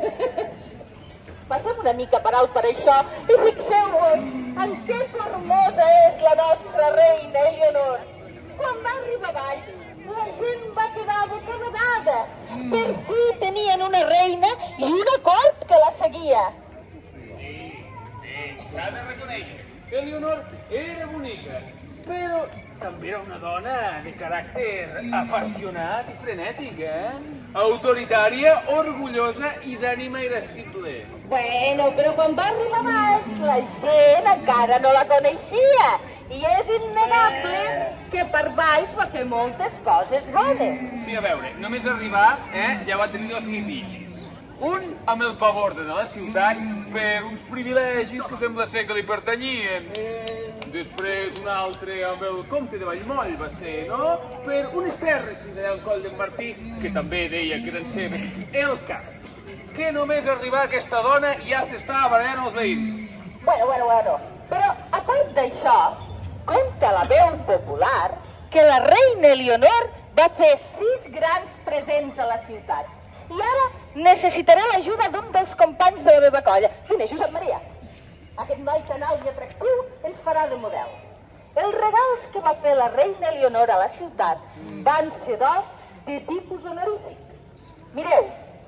passem una mica per alt per això i fixeu-vos en què formosa és la nostra reina Eleonor. Quan va arribar a baix, la gent va quedar bocabadada. Per fi tenien una reina i una cort que la seguia. Sí, sí, s'ha de reconèixer que Eleonor era bonica, però també era una dona de caràcter apassionat i frenètic, eh? Autoritària, orgullosa i d'ànima irascible. Bueno, però quan va arribar a baix, la gent encara no la coneixia. I és innegable que per baix va fer moltes coses bones. Sí, a veure, només arribar, eh, ja va tenir dos litigis. Un amb el paborde de la ciutat per uns privilegis que sembla ser que li pertanyien. Després un altre amb el comte de Vallmoll va ser, no? Per unes terres fins allà al coll d'en Martí, que també deia que eren seves. El cas, que només arribar aquesta dona ja s'estava barallant amb els veïns. Bueno, bueno, bueno, però a part d'això, conta la veu popular que la reina Eleonor va fer sis grans presents a la ciutat. I ara necessitaré l'ajuda d'un dels companys de la meva colla. Quin és, Josep Maria? Aquest noi tan alt i atractiu ens farà de model. Els regals que va fer la reina Eleonor a la ciutat van ser dos de tipus honorífic. Mireu,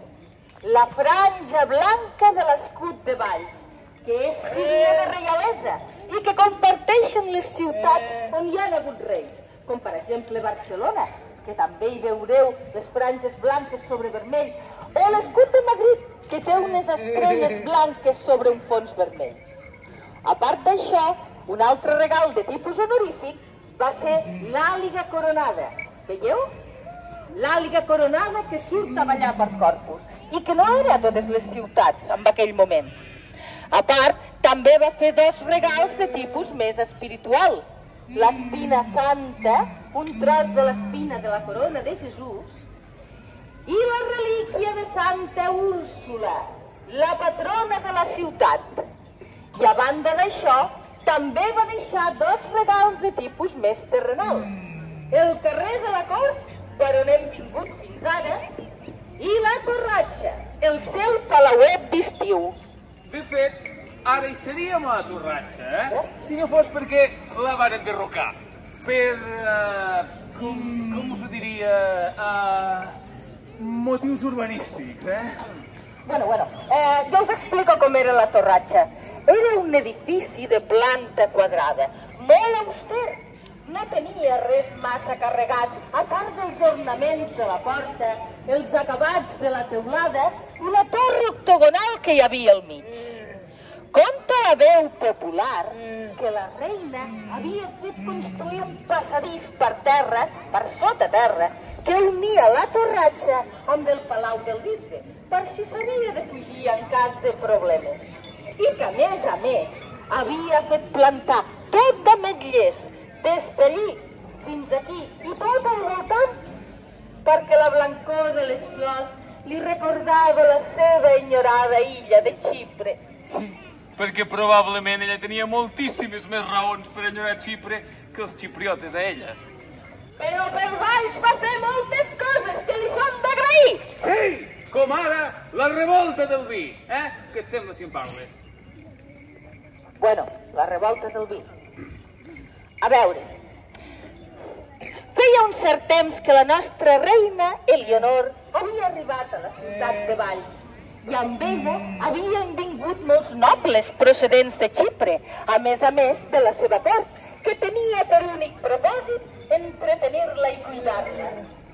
la franja blanca de l'escut de Valls, que és signa de reialesa i que comparteixen les ciutats on hi ha hagut reis, com per exemple Barcelona, que també hi veureu les franges blanques sobre vermell, o l'escut de Madrid, que té unes estrelles blanques sobre un fons vermell. A part d'això, un altre regal de tipus honorífic va ser l'àliga coronada. Veieu? L'àliga coronada que surt a ballar per Corpus i que no era a totes les ciutats en aquell moment. A part, també va fer dos regals de tipus més espiritual. L'espina santa, un tros de l'espina de la corona de Jesús, i la relíquia de Santa Úrsula, la patrona de la ciutat. I a banda d'això, també va deixar dos regals de tipus més terrenal. El carrer de la Cort, per on hem vingut fins ara, i la Torratxa, el seu palauet d'estiu. De fet, ara hi seríem a la Torratxa, eh? Si no fos perquè la van enderrocar. Per, uh, com, com us ho diria, uh, motius urbanístics, eh? Bueno, bueno, eh, jo us explico com era la Torratxa. Era un edifici de planta quadrada, molt auster. No tenia res massa carregat, a part dels ornaments de la porta, els acabats de la teulada i la torre octogonal que hi havia al mig. Conta la veu popular que la reina havia fet construir un passadís per terra, per sota terra, que unia la Torratxa amb el Palau del Bisbe, per si s'havia de fugir en cas de problemes. I que, a més a més, havia fet plantar tot d'ametllers, des d'allí fins aquí i tot al voltant, perquè la blancor de les flors li recordava la seva enyorada illa de Xipre. Sí, perquè probablement ella tenia moltíssimes més raons per enyorar Xipre que els xipriotes a ella. Però per Valls va fer moltes coses que li són d'agrair. Sí, com ara la revolta del vi, eh? Què et sembla si en parles? Bueno, la revolta del vi. A veure, feia un cert temps que la nostra reina, Elionor, havia arribat a la ciutat de Valls i amb ella havien vingut molts nobles procedents de Xipre, a més a més de la seva cort, que tenia per únic propòsit entretenir-la i cuidar-la.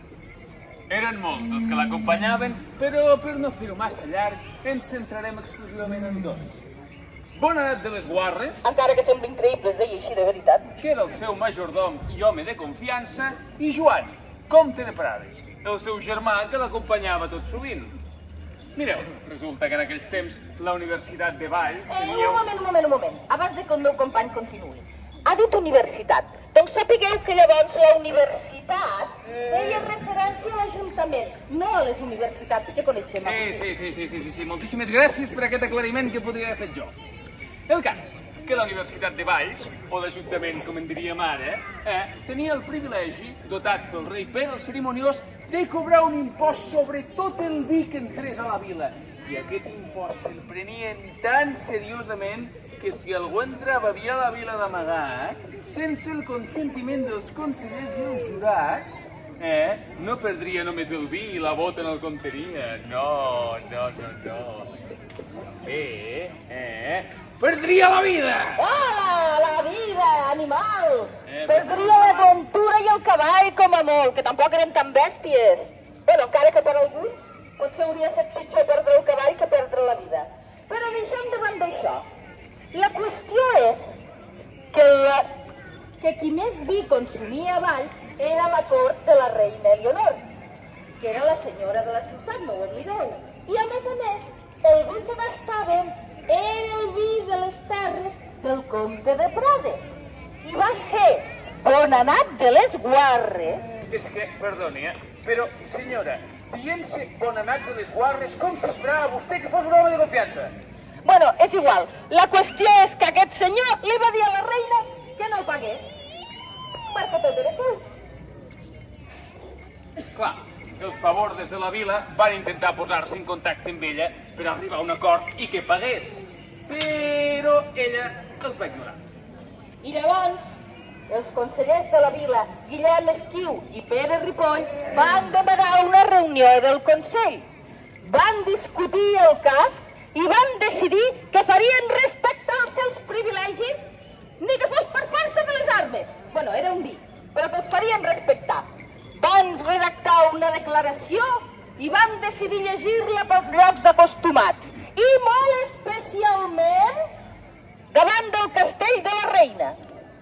Eren molts els que l'acompanyaven, però per no fer-ho massa llarg, ens centrarem exclusivament en dos. Bonanat de les Guarres, Encara que sembla increïble, es deia així de veritat. que era el seu majordom i home de confiança, i Joan, comte de Prades, el seu germà que l'acompanyava tot sovint. Mireu, resulta que en aquells temps la Universitat de Valls Eh, tenia... un moment, un moment, un moment, abans de que el meu company continuï. Ha dit universitat. Doncs sapigueu que llavors la universitat feia referència a l'Ajuntament, no a les universitats que coneixem Sí, sí, sí, sí, sí, sí, sí, moltíssimes gràcies per aquest aclariment que podria haver fet jo. El cas, que la Universitat de Valls, o l'Ajuntament, com en diríem ara, eh, tenia el privilegi, dotat pel rei Pere el Cerimoniós, de cobrar un impost sobre tot el vi que entrés a la vila. I aquest impost se'l prenien tan seriosament que si algú entrava via la vila d'amagat, sense el consentiment dels consellers i els jurats, eh, no perdria només el vi i la bota no el conteria. No, no, no, no. Bé, eh, perdria la vida! Hola, la vida, animal! Eh, Perdria la montura i el cavall com a molt, que tampoc eren tan bèsties. Bueno, encara que per alguns potser hauria estat pitjor perdre el cavall que perdre la vida. Però deixem davant d'això. La qüestió és que, la, que qui més vi consumia a Valls era la cort de la reina Elionor, que era la senyora de la ciutat, no ho oblideu. I a més a més, el vi que gastaven era el vi de les terres del comte de Prades. I va ser Bonanat de les Guarres. És que, perdoni, eh, però, senyora, dient-se Bonanat de les Guarres, com s'esperava vostè que fos un home de confiança? Bueno, és igual. La qüestió és que aquest senyor li va dir a la reina que no el pagués. Perquè tot era seu. Clar, els pavordes de la vila van intentar posar-se en contacte amb ella per arribar a un acord i que pagués. Però ella els va ignorar. I llavors, els consellers de la vila, Guillem Esquiu i Pere Ripoll, van demanar una reunió del Consell. Van discutir el cas i van decidir que farien respecte als seus privilegis, ni que fos per força de les armes. Bueno, era un dir, però que els farien respectar. Van redactar una declaració i van decidir llegir-la pels llocs acostumats. I molt especialment davant del castell de la reina.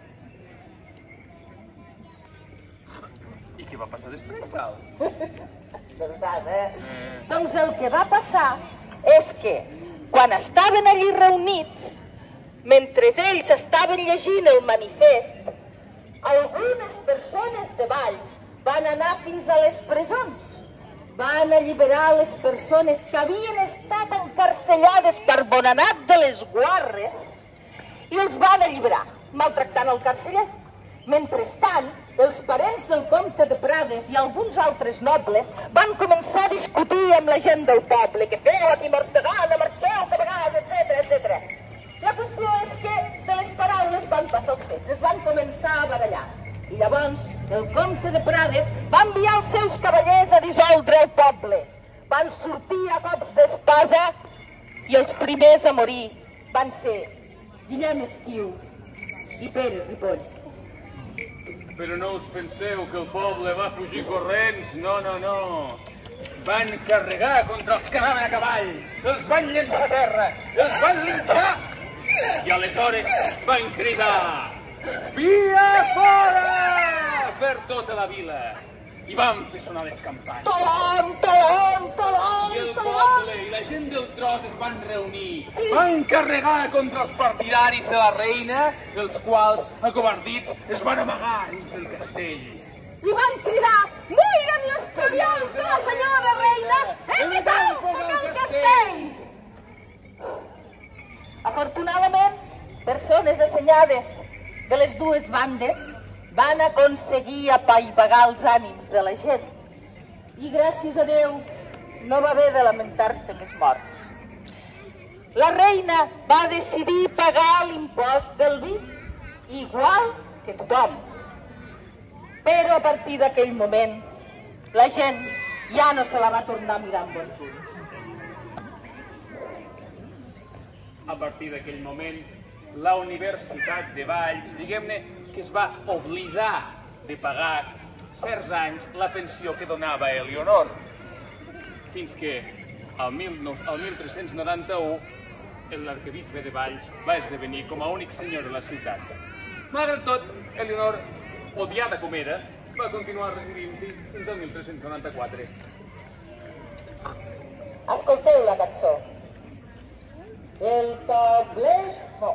I què va passar després, Sal? Verdad, eh? Mm. Doncs el que va passar és que, quan estaven allí reunits, mentre ells estaven llegint el manifest, algunes persones de Valls van anar fins a les presons. Van alliberar les persones que havien estat encarcellades per Bonanat de les Guarres i els van alliberar, maltractant el carceller. Mentrestant, els parents del comte de Prades i alguns altres nobles van començar a discutir amb la gent del poble. Què feu aquí, Mortegana, marxeu, que vegades, etcètera, etcètera. La qüestió és que de les paraules van passar els fets, es van començar a barallar. I llavors, el comte de Prades va enviar els seus cavallers a dissoldre el poble. Van sortir a cops d'espasa i els primers a morir van ser Guillem Esquiu i Pere Ripoll. Però no us penseu que el poble va fugir corrents, no, no, no. Van carregar contra els que anaven a cavall, els van llençar a terra, els van linxar i aleshores van cridar «Via fora!» per tota la vila. I van fer sonar les campanes. Talon, talon, talon, I el talon! poble i la gent del tros es van reunir. Van carregar contra els partidaris de la reina, els quals, acovardits, es van amagar dins del castell. i van cridar «Muiren les paviols de la senyora reina! Hem de enfocar el castell!» Afortunadament, persones assenyades de les dues bandes van aconseguir apaivagar els ànims de la gent i, gràcies a Déu, no va haver de lamentar-se més morts. La reina va decidir pagar l'impost del vi, igual que tothom. Però a partir d'aquell moment, la gent ja no se la va tornar a mirar amb bons ulls. A partir d'aquell moment, la Universitat de Valls, diguem-ne, que es va oblidar de pagar certs anys la pensió que donava Elionor, fins que al mil tres-cents noranta-u l'arquebisbe de Valls va esdevenir com a únic senyor de la ciutat. Malgrat tot, Elionor, odiada com era, va continuar residint-hi fins al mil tres-cents noranta-quatre. Escolteu la cançó. El poble és... No.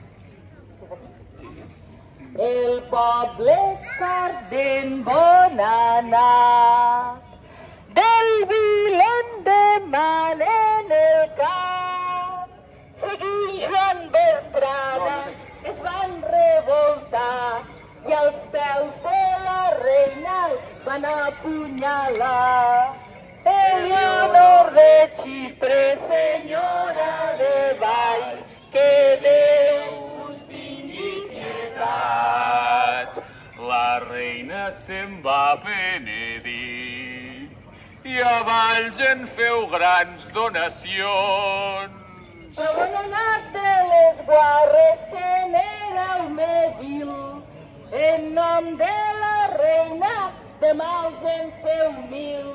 El poble és part d'en bon anar, del vilent demanen el cap. Seguint Joan Bertrana es van revoltar i als peus de la reina el van apunyalar. Elionor de Xipre, senyora de Valls, que Déu us tingui pietat. La reina se'n va benedir i a Valls en feu grans donacions. Però on ha anat de les guarres que n'éreu medil? En nom de la reina de mals en feu mil.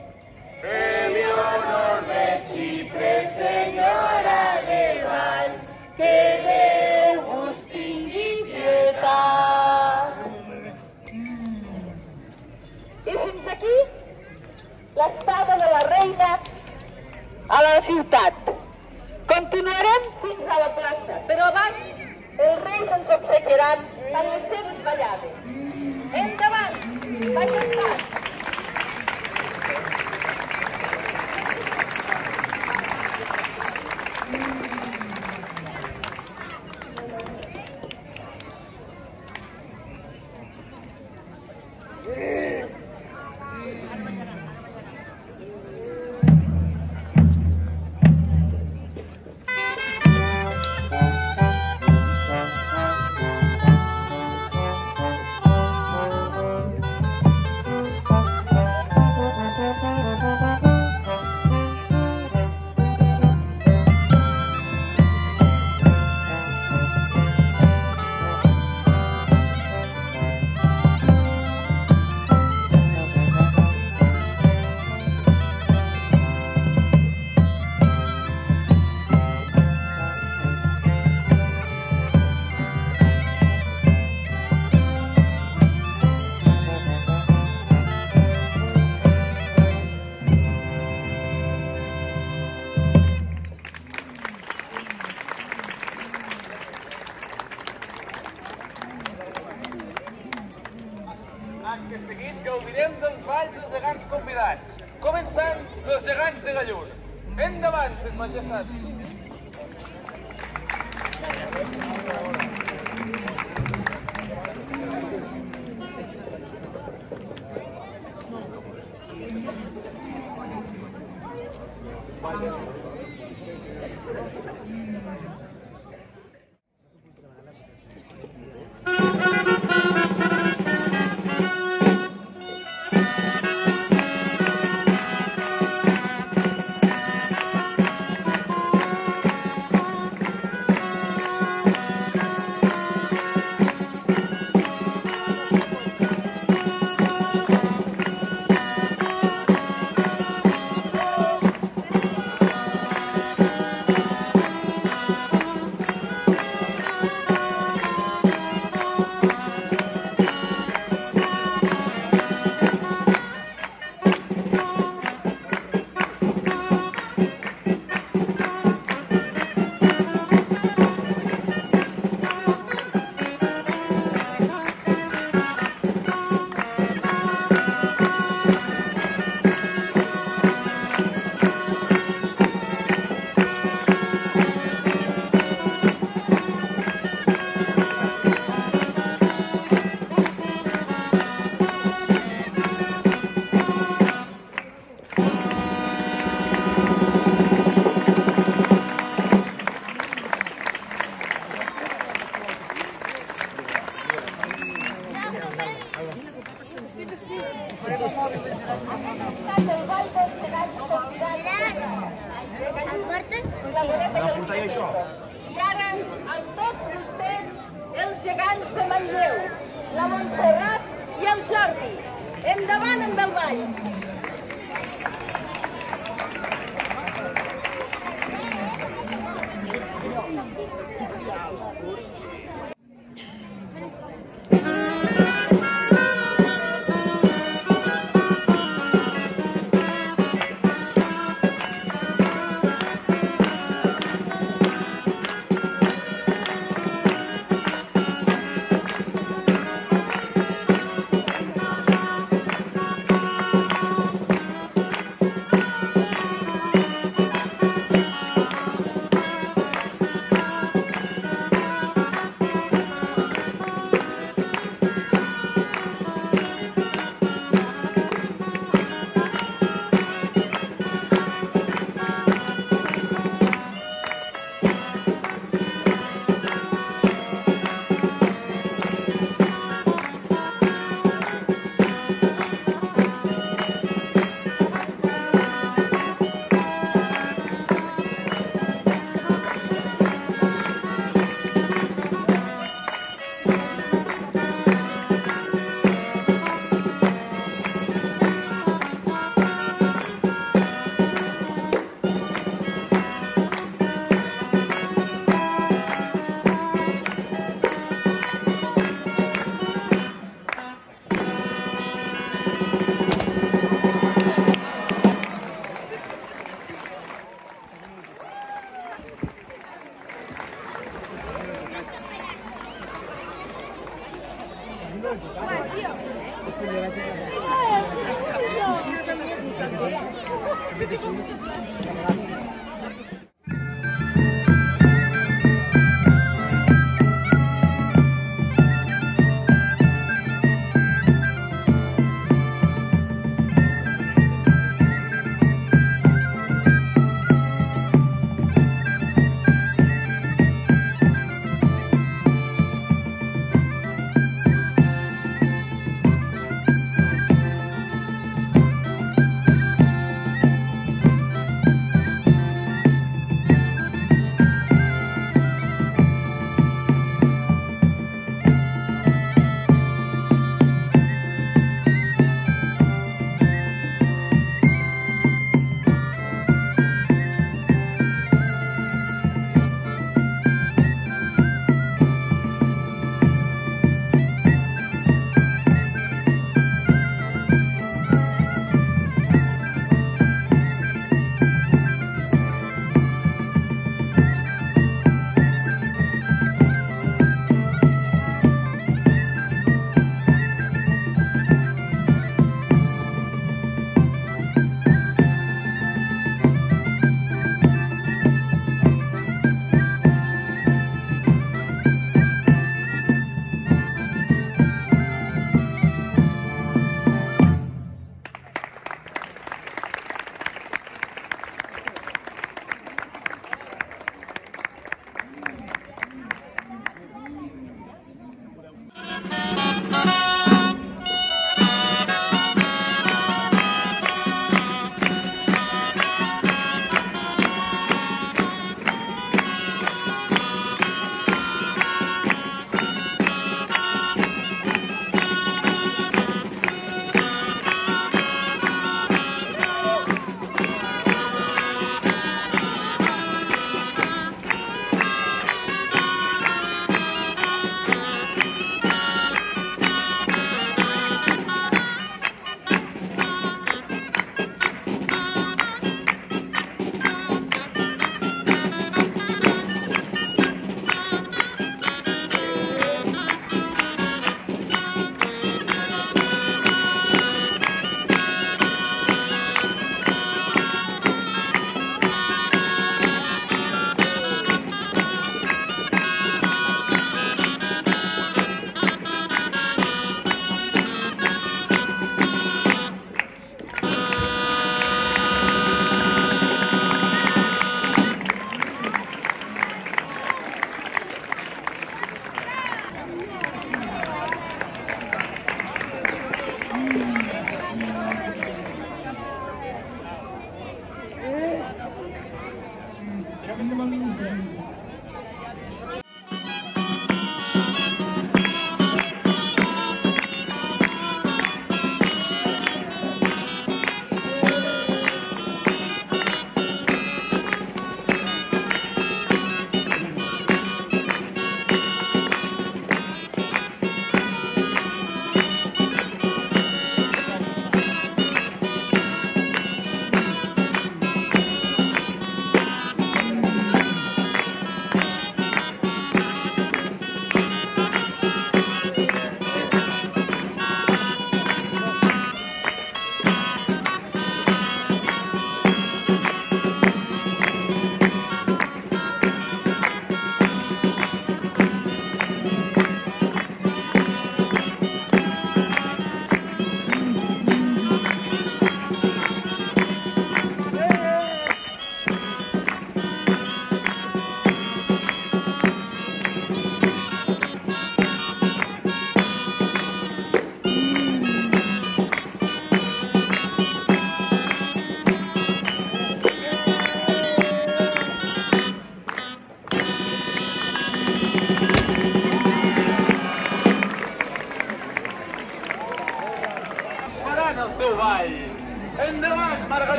Elionor de Xipre, senyora de Valls, que Déu us tingui pietat. I fins aquí l'estada de la reina a la ciutat. Continuarem fins a la plaça, però abans els reis ens obsequiaran amb les seves ballades. Endavant, majestat! Acte seguit gaudirem dels balls dels gegants convidats, començant pels gegants de Gallús. Endavant, ses majestats! Thank you. estat el ball dels gegants convidats. No portar jo això. I ara, amb tots vostès, els gegants de Manlleu, la Montserrat i el Jordi. Endavant amb el ball!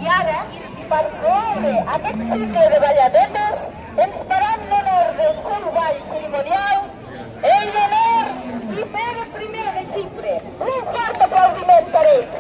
I ara, per promoure aquest cicle de balladetes, ens faran l'honor del seu ball cerimonial Eleonor i Pere primer de Xipre. Un fort aplaudiment per ells.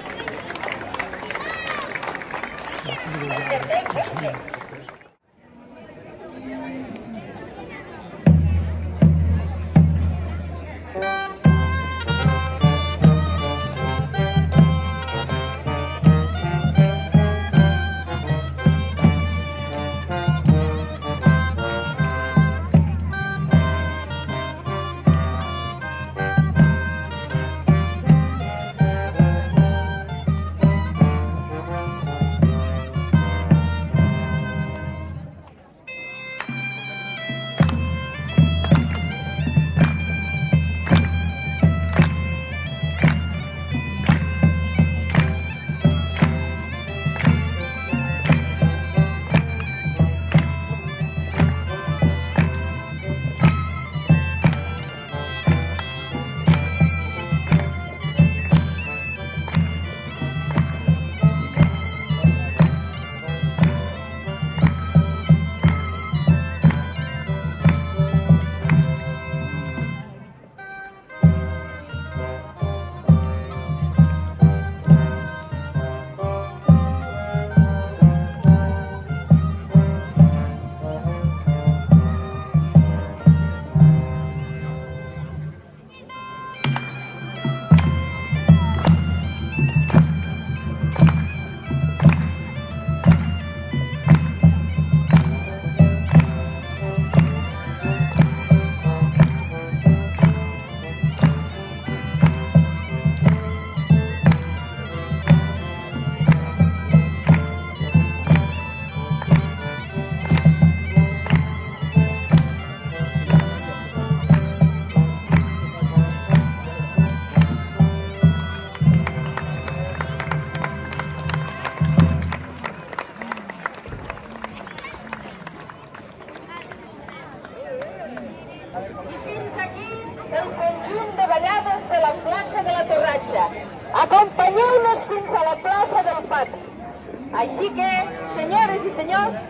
Acompanyeu-nos fins a la plaça del pati. Així que, senyores i senyors,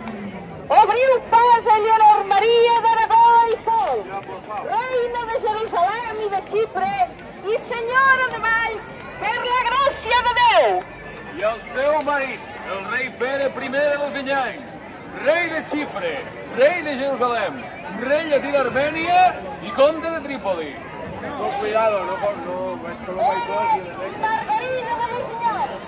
obriu pas a Eleonor Maria d'Aragó i Pol, reina de Jerusalem i de Xipre i senyora de Valls, per la gràcia de Déu. I el seu marit, el rei Pere primer dels Vinyanys, rei de Xipre, rei de Jerusalem, rei llatí d'Armènia i comte de Trípoli. No, cuidado, no, no, esto no vais todos. Margarida de los señores.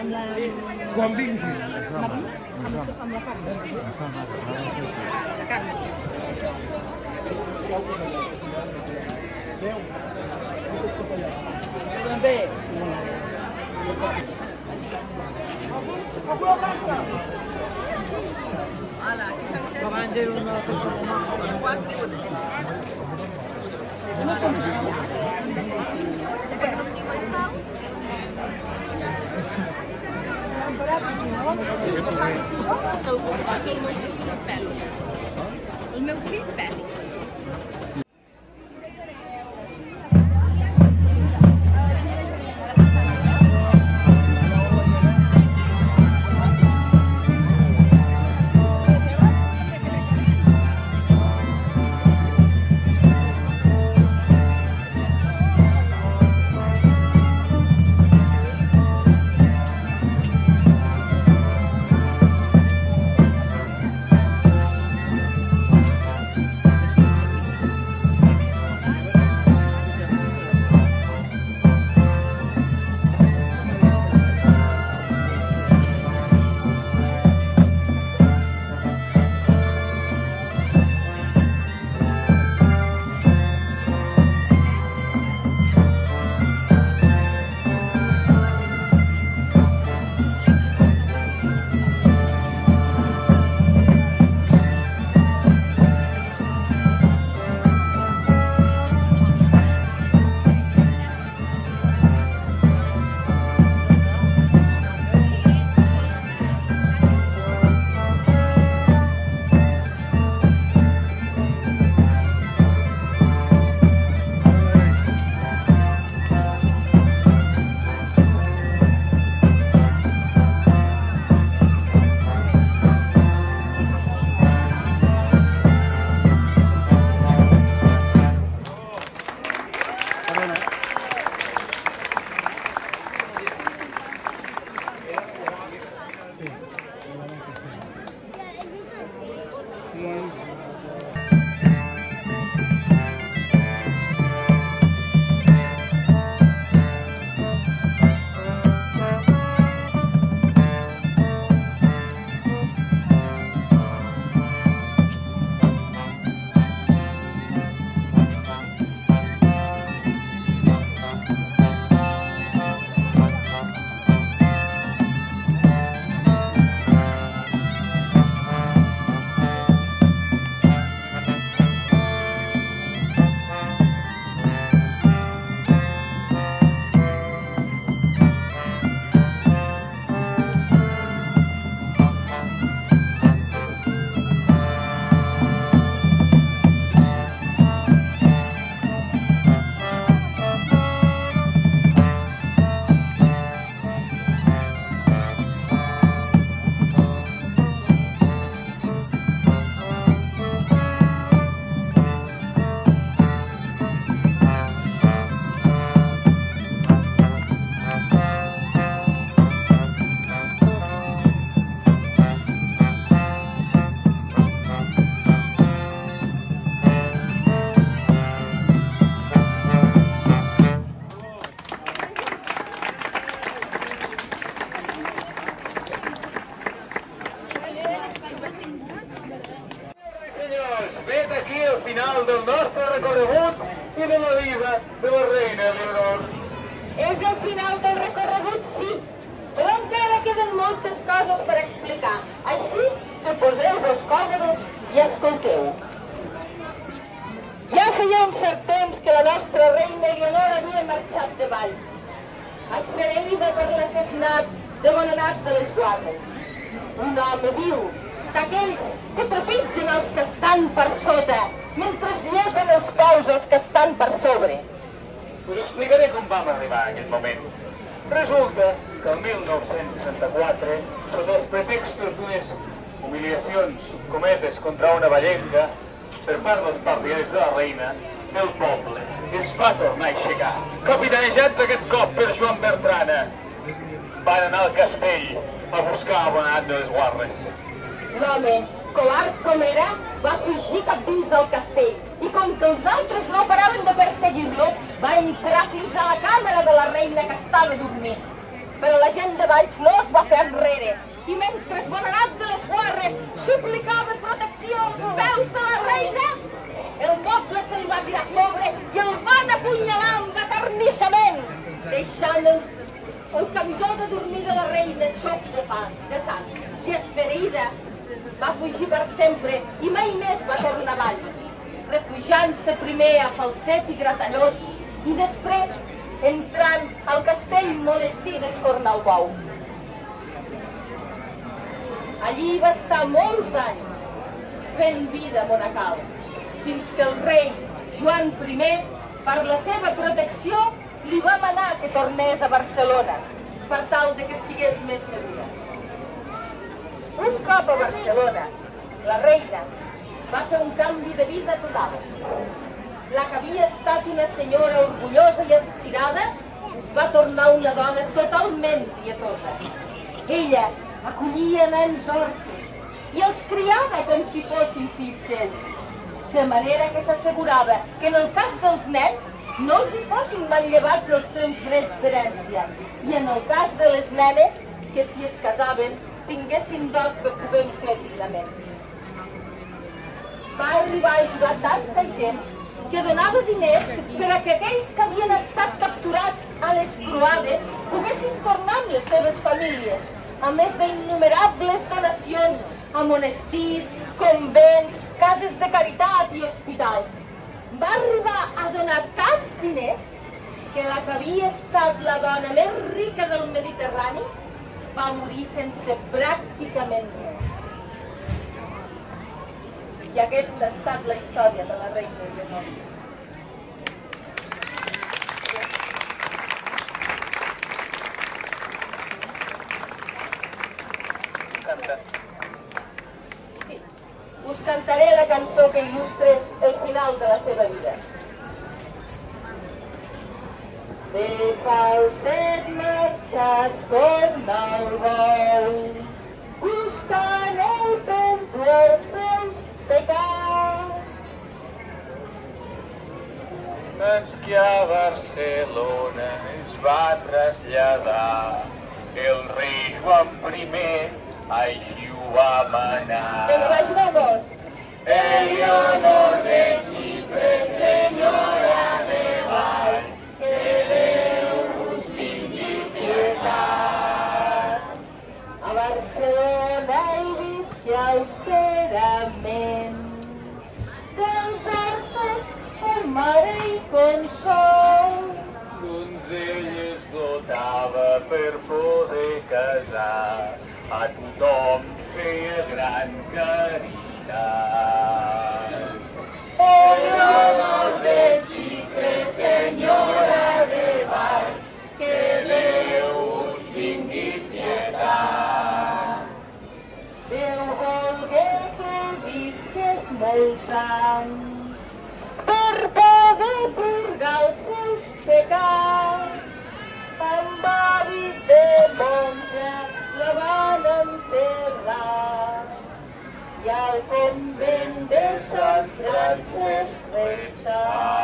Quan vingui. Amb la carn. També. Hola, aquí s'han set. Abans era una cosa romana. Hi ha quatre. El meu fill Fèlix. final del nostre recorregut i de la vida de la reina Leonor. És el final del recorregut, sí, però encara queden moltes coses per explicar. Així que poseu-vos còmodes i escolteu. Ja feia un cert temps que la nostra reina Leonor havia marxat de Valls, esfereïda per l'assassinat de Bonanat de les Guardes. Un home viu, d'aquells que trepitgen els que estan per sota, mentre lleven els peus els que estan per sobre. Us explicaré com vam arribar a aquest moment. Resulta que el mil nou-cents seixanta-quatre, sota els pretextos d'unes humiliacions comeses contra una vellenca per part dels partidaris de la reina, el poble es va tornar a aixecar. Capitanejats aquest cop per Joan Bertrana, van anar al castell a buscar a Bonanat de les Guardes. L'home, covard com era, va fugir cap dins del castell i com que els altres no paraven de perseguir-lo, va entrar fins a la càmera de la reina que estava dormint. però la gent de Valls no es va fer enrere. I mentre es Bonanat de les Guarres suplicava protecció als peus de la reina, el poble se li va tirar a sobre i el van apunyalar amb aterrissament, deixant el, el camisó de dormir de la reina en xoc de, fa, de sang. I esferida va fugir per sempre i mai més va tornar a Valls, refugiant-se primer a Falset i Gratallots i després entrant al castell monestir d'Escornalbou. Allí va estar molts anys fent vida monacal, fins que el rei Joan primer, per la seva protecció, li va manar que tornés a Barcelona, per tal de que estigués més segura. Un cop a Barcelona, la reina va fer un canvi de vida total. La que havia estat una senyora orgullosa i estirada es va tornar una dona totalment pietosa. Ella acollia nens orfes i els criava com si fossin fills seus, de manera que s'assegurava que en el cas dels nens no els hi fossin manllevats els seus drets d'herència i en el cas de les nenes, que si es casaven, tinguessin dot per poder fer dignament. Va arribar a ajudar tanta gent que donava diners per a que aquells que havien estat capturats a les croades poguessin tornar amb les seves famílies, a més d'innumerables donacions a monestirs, convents, cases de caritat i hospitals. Va arribar a donar tants diners que la que havia estat la dona més rica del Mediterrani va morir sense pràcticament res. I aquesta ha estat la història de la reina Leonor. Sí, us cantaré la cançó que il·lustra el final de la seva vida. De Falset marxes Escornalbou, buscant el perdó els seus pecats. Fins que a Barcelona es va traslladar el rei Joan primer, així ho va manar. Vinga, va, ajudeu-vos. Eleonor de Xipre, senyora de Valls, que Déu us tingui pietat. A Barcelona hi visqui austerament, dels orfes per mare i consol. Donzell es dotava per poder casar, a tothom feia gran caritat. Eleonor de Xipre, senyora de Valls, que Déu us tingui pietat. Déu volgué que visqués molts anys per poder purgar els seus pecats. Amb hàbit de monja la van enterrar i al convent de Sant Francesc restà.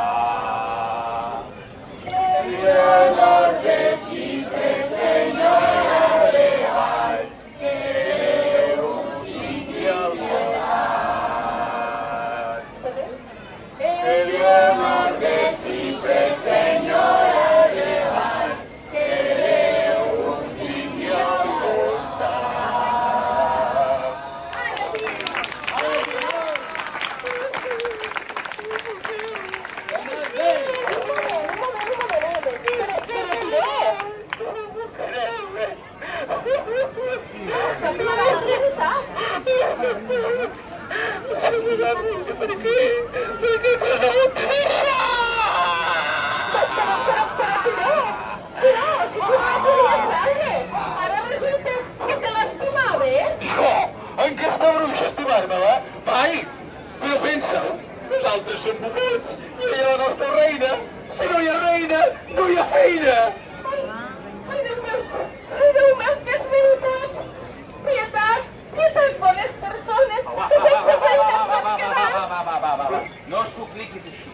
Eleonor de Xipre, senyora de Valls, que Déu us tingui pietat. Eleonor de Xipre, senyora de Valls, que Déu us tingui al costat. Ara resulta que te l'estimaves? Jo? En aquesta bruixa estimar-me-la? Mai! Però pensa-ho, nosaltres som bufons i ella la nostra reina. Si no hi ha reina, no hi ha feina. Ai, Déu meu, ai, Déu meu, que és veritat! Pietat, pietat, bones persones, que sense feina ens vam quedar. Va, va, va, va, va. No supliquis així.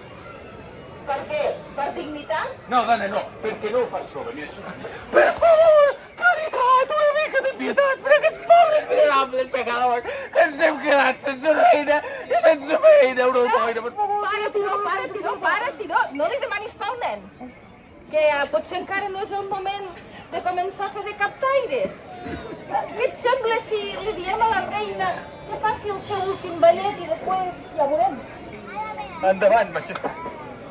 Per què? Per dignitat? No, dona, no, perquè no ho fas prou, mira això. Per favor, que mica de pietat per aquests pobres miserables pecadors que ens hem quedat sense reina i sense feina, Euroboira, per favor. Para, Tiró, para, Tiró, para, Tiró. No li demanis pel nen, que potser encara no és el moment de començar a fer de captaires. Què et sembla si li diem a la reina que faci el seu últim ballet i després ja veurem? Endavant, majestat.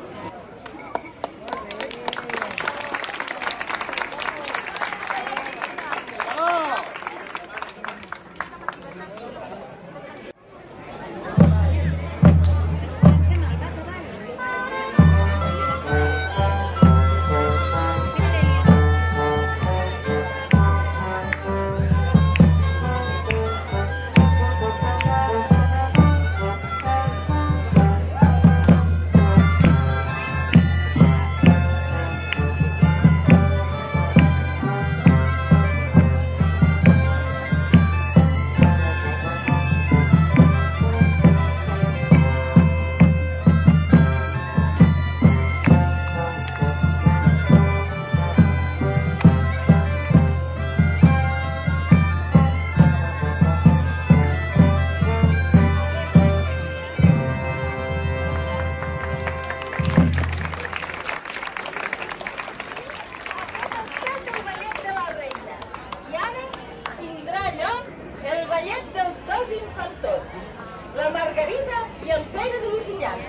La Margarida i el Pere de Lusignan.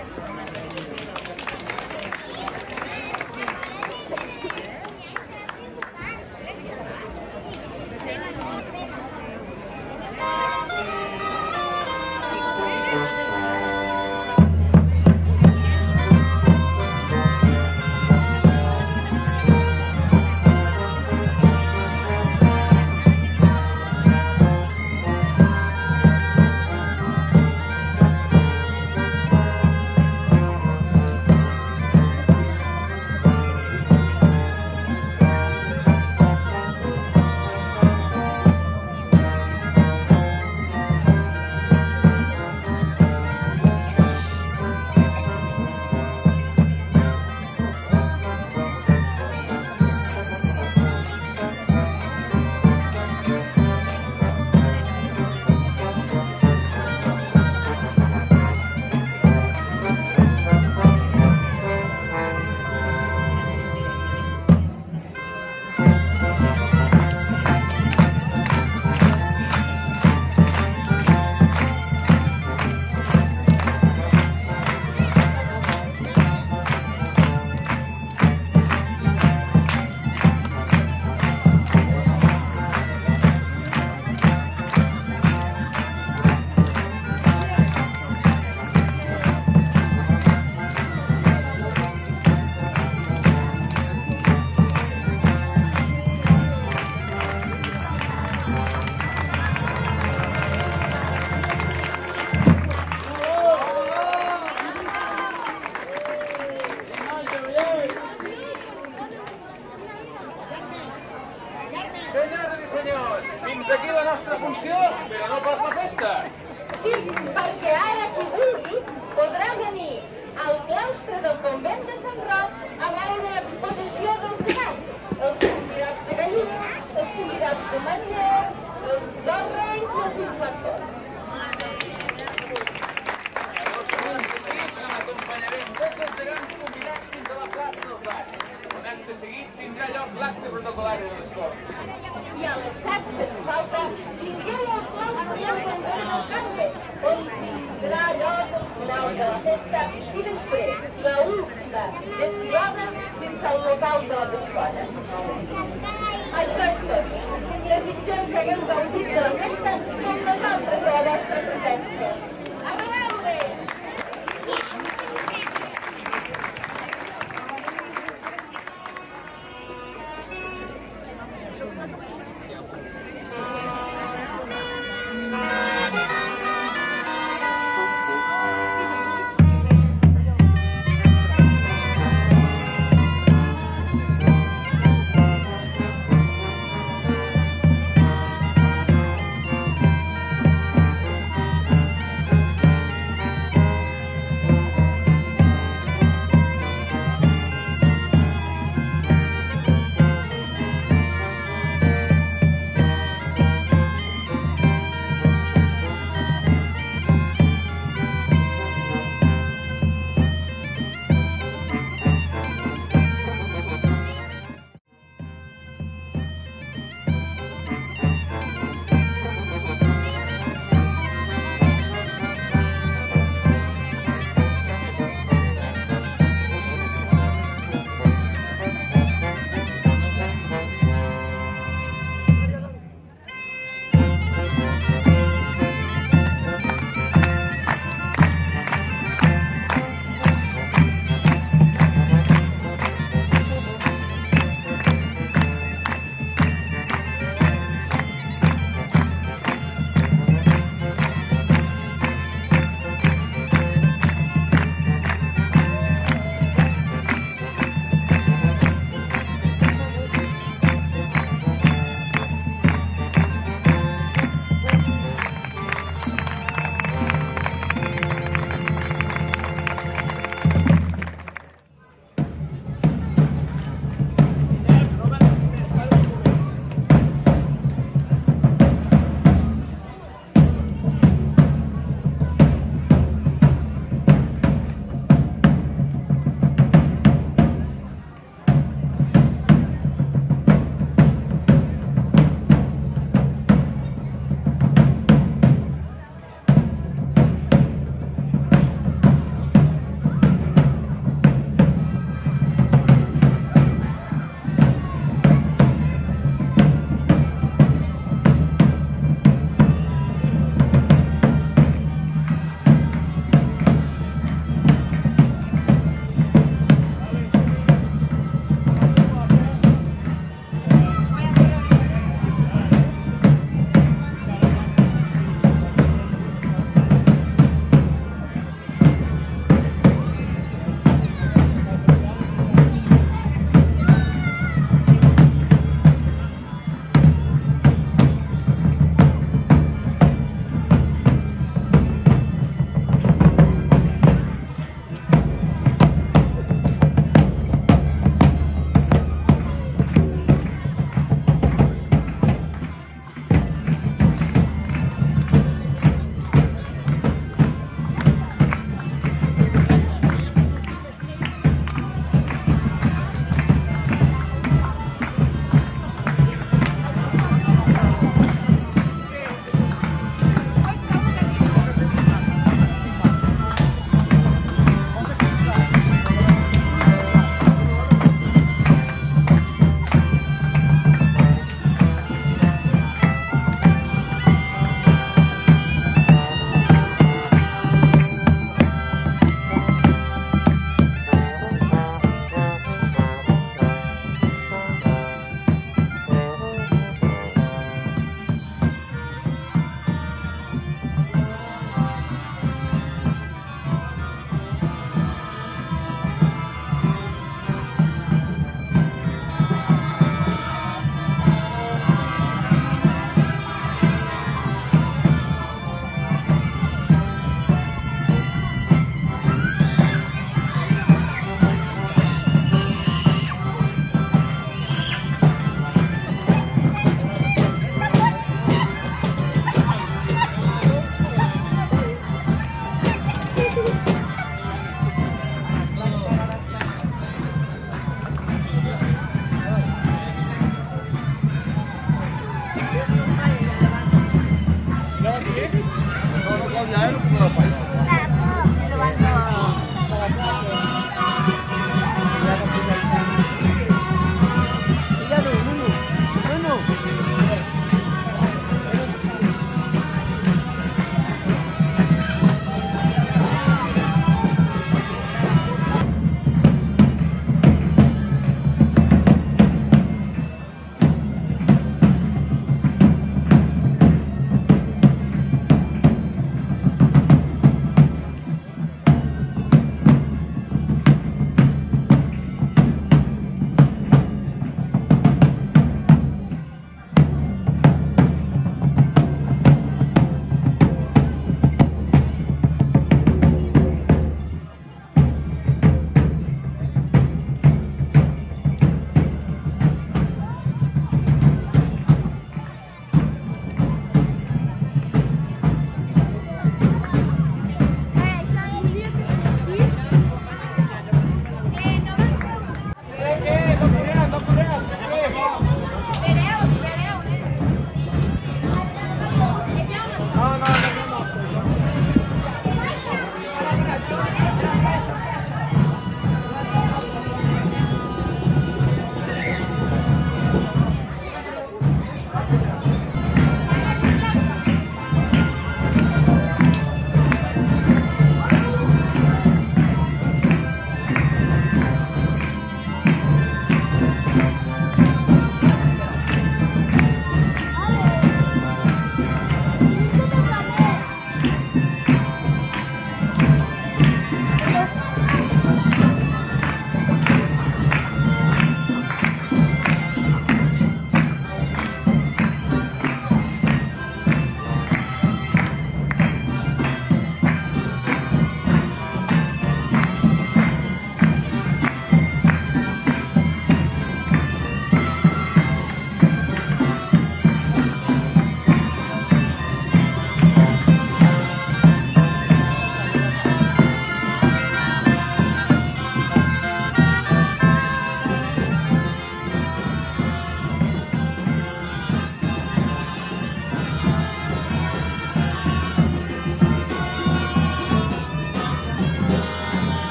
Fins aquí la nostra funció, però no pas la festa. Sí, perquè ara qui vulgui podrà venir al claustre del convent de Sant Roc a veure l'exposició dels gegants, els convidats de Gallina, els convidats de Manller, els dos reis i els infractors. Acompanyarem tots els gegants convidats fins a la plaça dels Bars, on acte seguit tindrà lloc l'acte protocolari de les Corts. I a les set sense falta tingueu el claustre del convent del Carme, on tindrà lloc el final de la festa i després la última desfilada fins al local de la Pescona. Això és tot. Desitgem que hagueu gaudit de la festa com nosaltres de la vostra presència. A veure!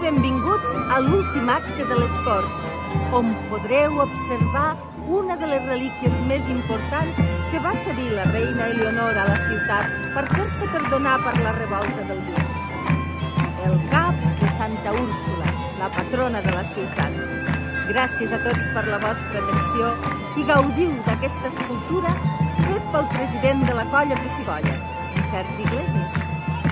benvinguts a l'últim acte de les Corts, on podreu observar una de les relíquies més importants que va cedir la reina Eleonora a la ciutat per fer-se perdonar per la revolta del vi. El cap de Santa Úrsula, la patrona de la ciutat. Gràcies a tots per la vostra atenció i gaudiu d'aquesta escultura fet pel president de la colla Pessigolla, Sergi Iglesias.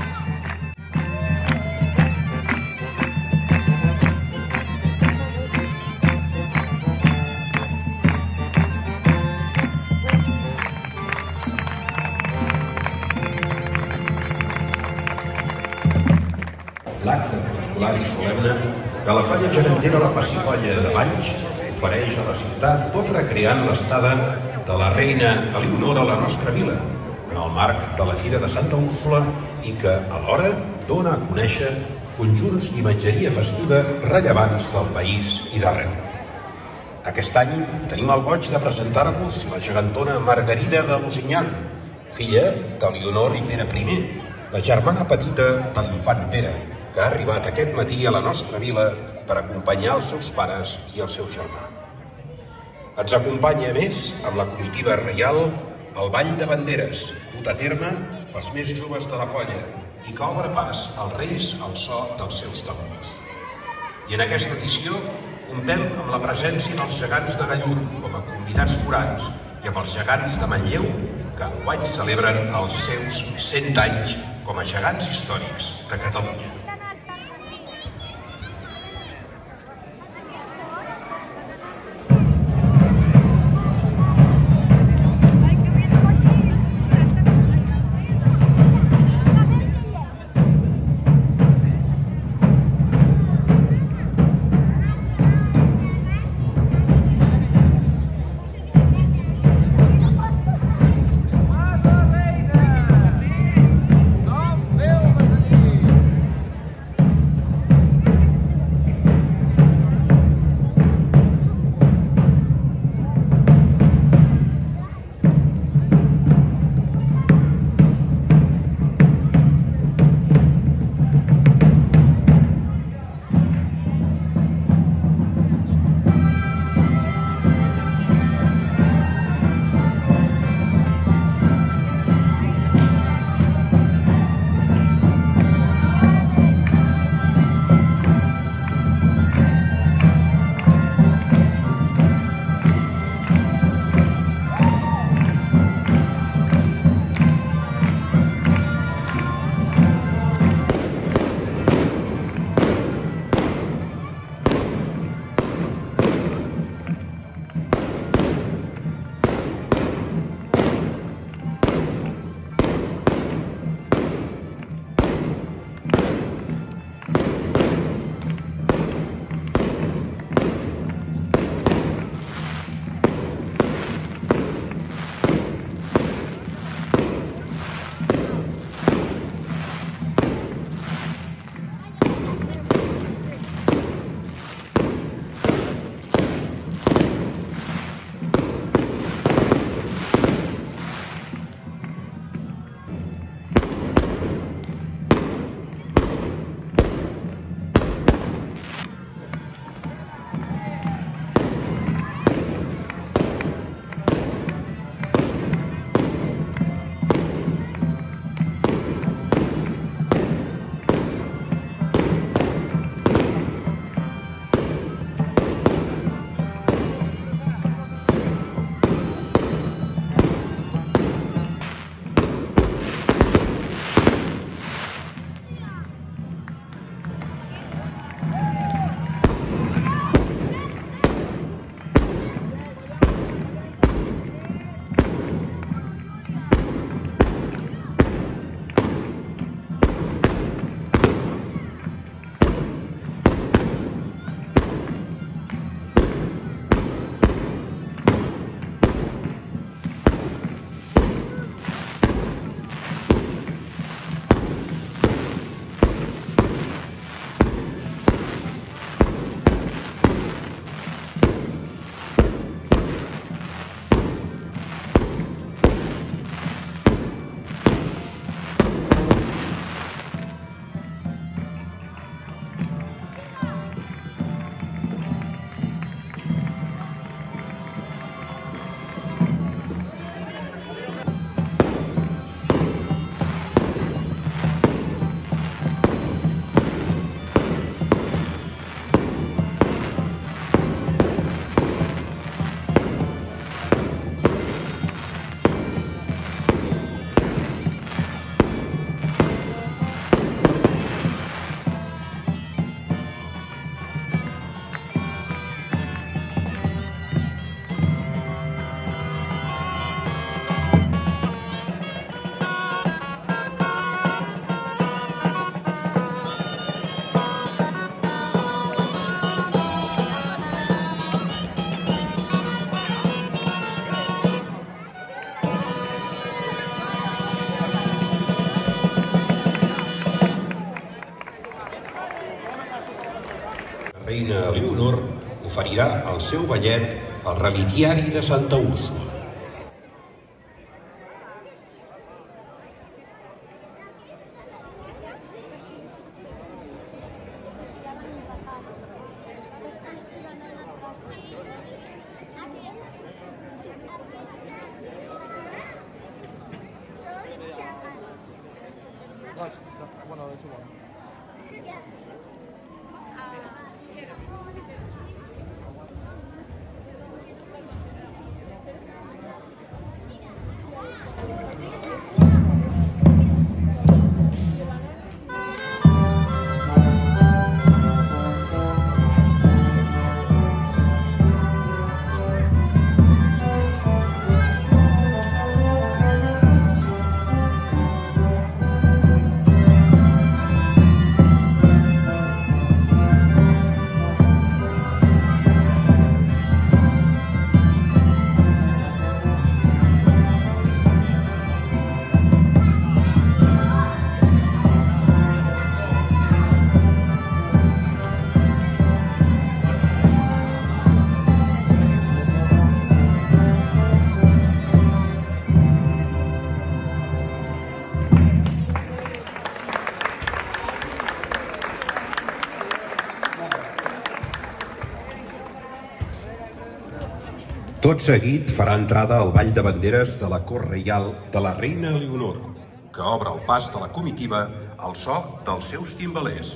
L'acte popular i solemne que la colla gegantera La Pessigolla de Valls ofereix a la ciutat, tot recreant l'estada de la reina Eleonora a la nostra vila, en el marc de la Fira de Santa Úrsula i que, alhora, dona a conèixer conjunts d'imatgeria festiva rellevants del país i d'arreu. Aquest any tenim el goig de presentar-vos la gegantona Margarida de Lusignan, filla d'Eleonor i Pere primer, la germana petita de l'infant Pere, que ha arribat aquest matí a la nostra vila per acompanyar els seus pares i el seu germà. Ens acompanya, a més, amb la comitiva reial, el Ball de Banderes, dut a terme pels més joves de la colla i que obre pas als Reis al so dels seus tambors. I en aquesta edició comptem amb la presència dels gegants de Gallur com a convidats forans i amb els gegants de Manlleu, que enguany celebren els seus cent anys com a gegants històrics de Catalunya. reina Elionor oferirà el seu ballet al reliquiari de Santa Úrsula. Tot seguit farà entrada al ball de banderes de la cort reial de la reina Elionor, que obre el pas de la comitiva al so dels seus timbalers.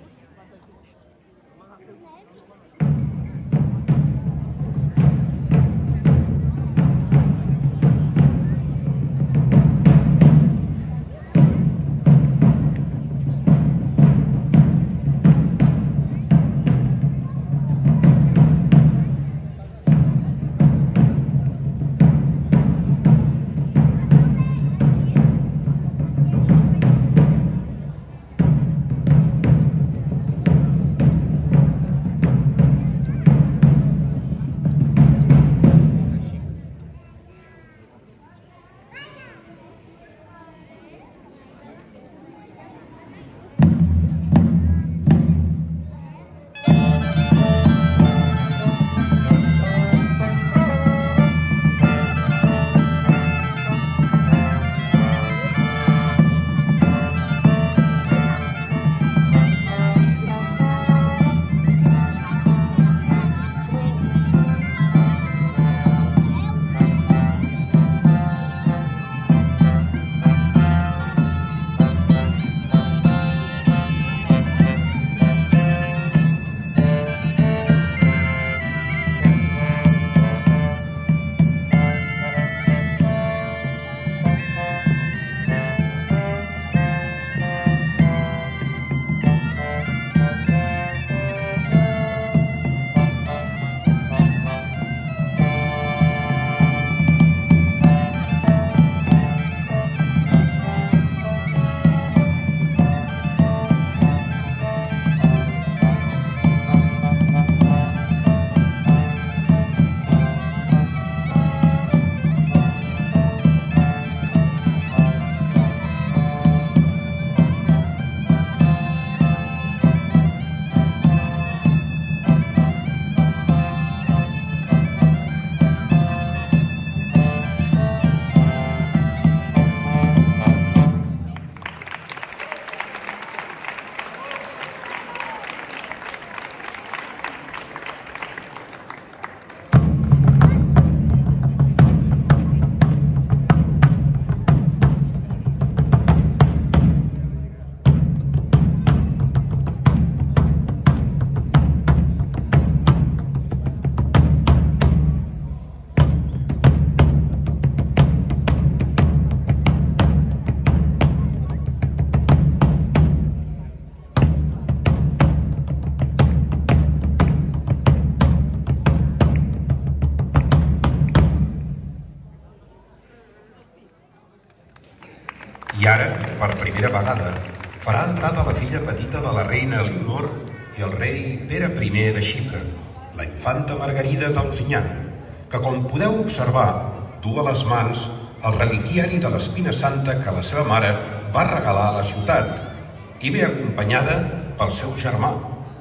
I ara, per primera vegada, farà entrada la filla petita de la reina Elionor i el rei Pere primer de Xipre, la infanta Margarida d'Alzinyan, que, com podeu observar, du a les mans el reliquiari de l'Espina Santa que la seva mare va regalar a la ciutat, i ve acompanyada pel seu germà,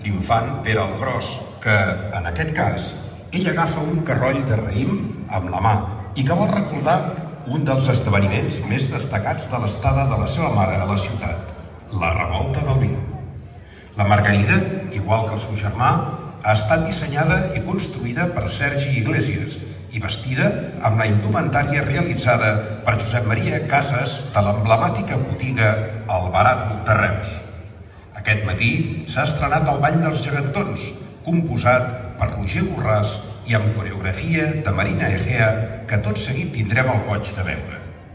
l'infant Pere el Gros, que, en aquest cas, ell agafa un carroll de raïm amb la mà i que vol recordar un dels esdeveniments més destacats de l'estada de la seva mare a la ciutat, la revolta del vi. La Margarida, igual que el seu germà, ha estat dissenyada i construïda per Sergi Iglesias i vestida amb la indumentària realitzada per Josep Maria Casas de l'emblemàtica botiga El Barato de Reus. Aquest matí s'ha estrenat el Ball dels Gegantons, composat per Roger Borràs i amb coreografia de Marina Egea, que tot seguit tindrem el goig de veure.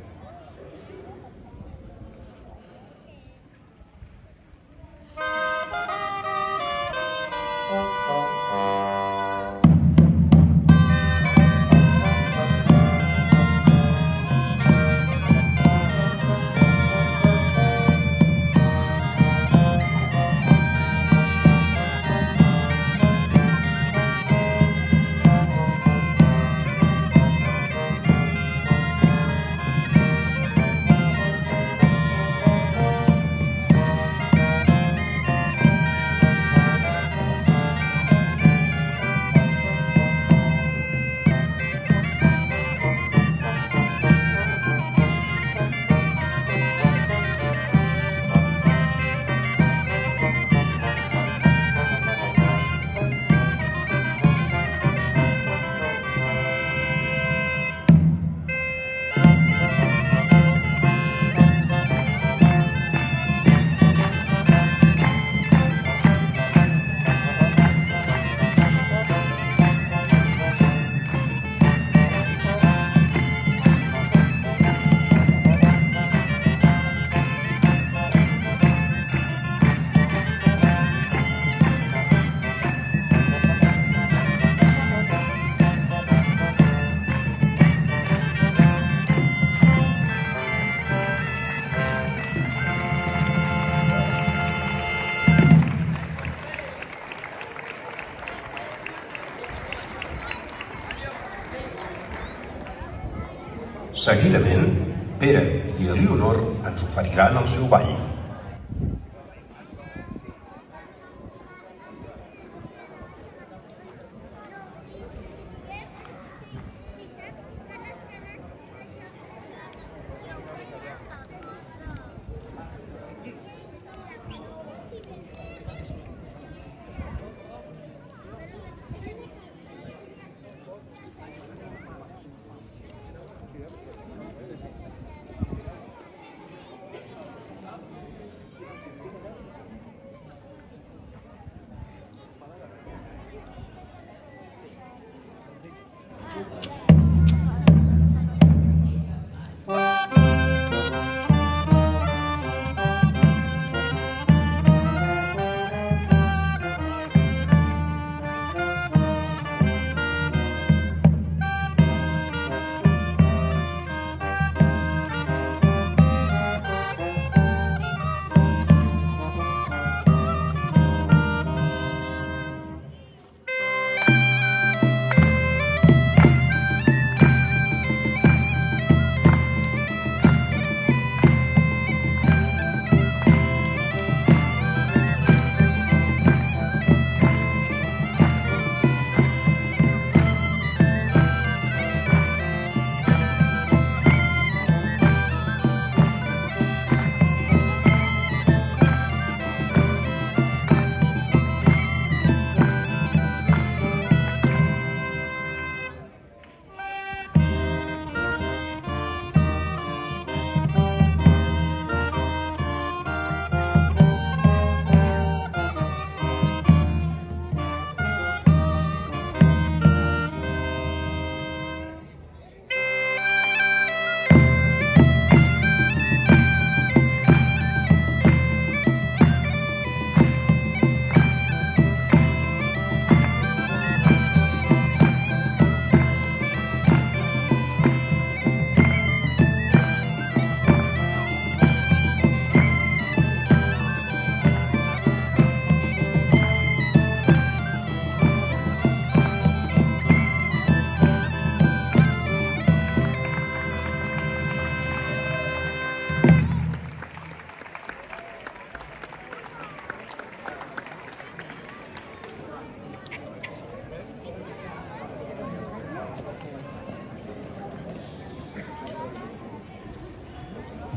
Seguidament, Pere i Elionor ens oferiran el seu ball.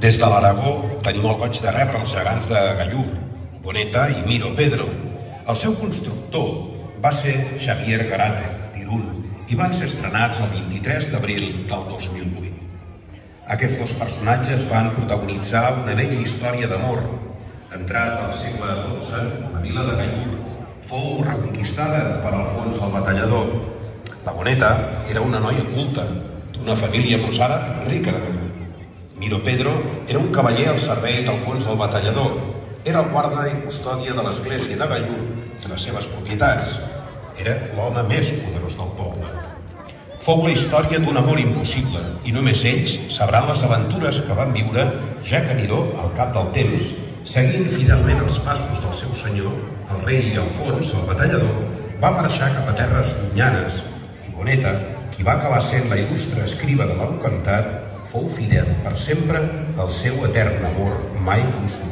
Des de l'Aragó tenim el goig de rebre els gegants de Gallur, Boneta i Miro Pedro. El seu constructor va ser Xavier Garate, d'Irún, i van ser estrenats el vint-i-tres d'abril del dos mil vuit. Aquests dos personatges van protagonitzar una vella història d'amor. Entrat al segle dotze, la vila de Gallur fou reconquistada per Alfons el Batallador. La Boneta era una noia culta, d'una família mossàrab rica de Gallur. Miro Pedro era un cavaller al servei d'Alfons el Batallador. Era el guarda i custòdia de l'església de Gallur i les seves propietats. Era l'home més poderós del poble. Fou la història d'un amor impossible i només ells sabran les aventures que van viure, ja que Miró, al cap del temps, seguint fidelment els passos del seu senyor, el rei Alfons el Batallador, va marxar cap a terres llunyanes i Boneta, qui va acabar sent la il·lustre escriba de la localitat, fou fidel per sempre al seu etern amor mai consumat.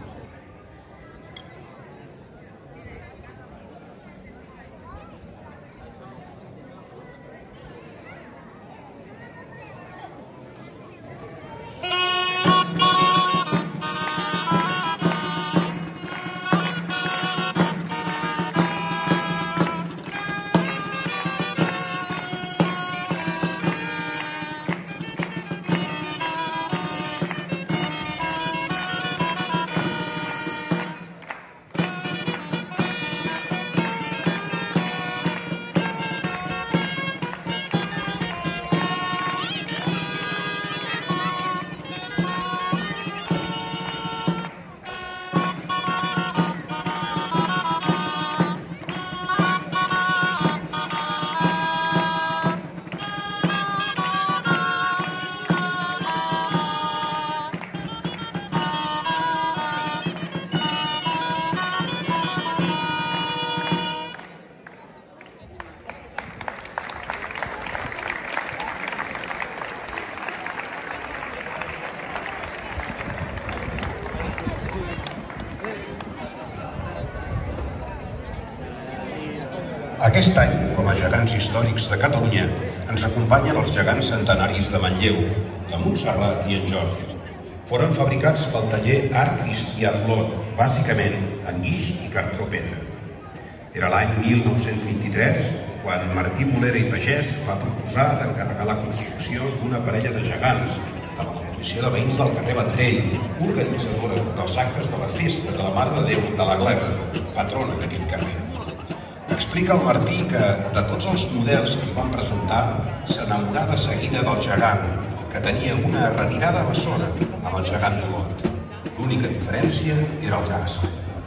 Aquest any, com a gegants històrics de Catalunya, ens acompanyen els gegants centenaris de Manlleu, la Montserrat i en Jordi. Foren fabricats pel taller Art Cristià d'Olot, bàsicament en guix i cartró pedra. Era l'any mil nou-cents vint-i-tres quan Martí Molera i Pagès va proposar d'encarregar la construcció d'una parella de gegants de la Comissió de Veïns del carrer Vendrell, organitzadora dels actes de la Festa de la Mare de Déu de la Gleva, patrona d'aquell carrer. Explica el Martí que, de tots els models que li van presentar, s'enamorà de seguida del gegant, que tenia una retirada bessona amb el gegant d'Olot. L'única diferència era el casc.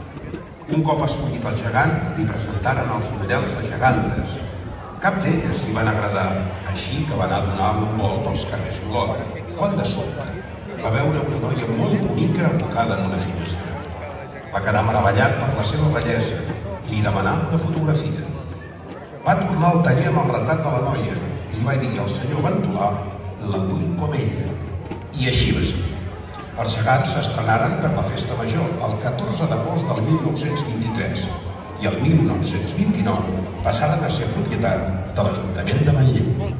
Un cop escollit el gegant, li presentaren els models de gegantes. Cap d'elles li van agradar, així que va anar a donar un vol pels carrers d'Olot, quan de sobte va veure una noia molt bonica abocada en una finestra. Va quedar meravellat per la seva bellesa i li demanà una fotografia. Va tornar al taller amb el retrat de la noia i li va dir al senyor Ventolà: la vull com ella. I així va ser. Els gegants s'estrenaren per la Festa Major el catorze d'agost del mil nou-cents vint-i-tres i el mil nou-cents vint-i-nou passaren a ser propietat de l'Ajuntament de Manlleu.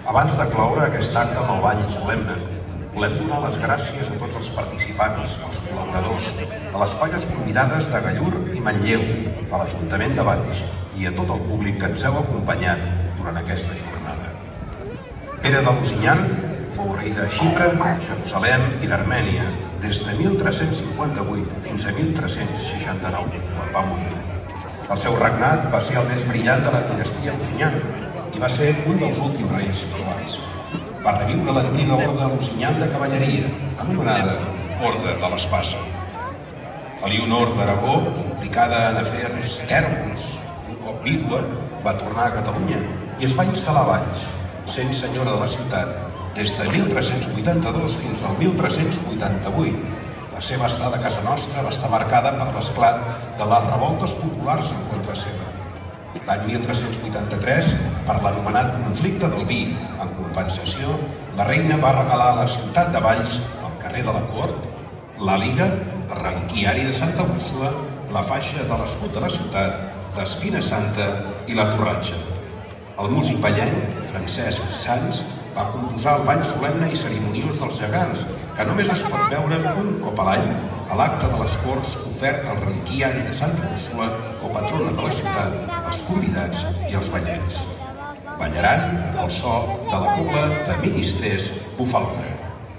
Abans de cloure aquest acte amb el ball solemne, volem donar les gràcies a tots els participants, als col·laboradors, a les colles convidades de Gallur i Manlleu, a l'Ajuntament de Valls i a tot el públic que ens heu acompanyat durant aquesta jornada. Pere de Lusignan fou rei de Xipre, Jerusalem i d'Armènia des de mil tres-cents cinquanta-vuit fins a mil tres-cents seixanta-nou, quan va morir. El seu regnat va ser el més brillant de la dinastia Lusignan i va ser un dels últims reis croats. Va reviure l'antiga orde Lusignan de cavalleria, anomenada Orde de l'Espasa. Elionor d'Aragó, implicada en afers tèrbols, un cop vídua, va tornar a Catalunya i es va instal·lar a Valls, sent senyora de la ciutat des de mil tres-cents vuitanta-dos fins al mil tres-cents vuitanta-vuit. La seva estada a casa nostra va estar marcada per l'esclat de les revoltes populars en contra seva. L'any mil tres-cents vuitanta-tres, per l'anomenat conflicte del vi, en compensació, la reina va regalar a la ciutat de Valls, al carrer de la Cort, la Liga, el reliquiari de Santa Úrsula, la faixa de l'escut de la ciutat, l'Espina Santa i la torratxa. El músic vallenc, Francesc Sans, va composar el ball solemne i cerimoniós dels gegants, que només es pot veure un cop a l'any a l'acte de les Corts ofert al reliquiari de Santa Úrsula, copatrona de la ciutat, als convidats i als ballencs. Ballaran al so de la cobla de Ministrers Bufaltre.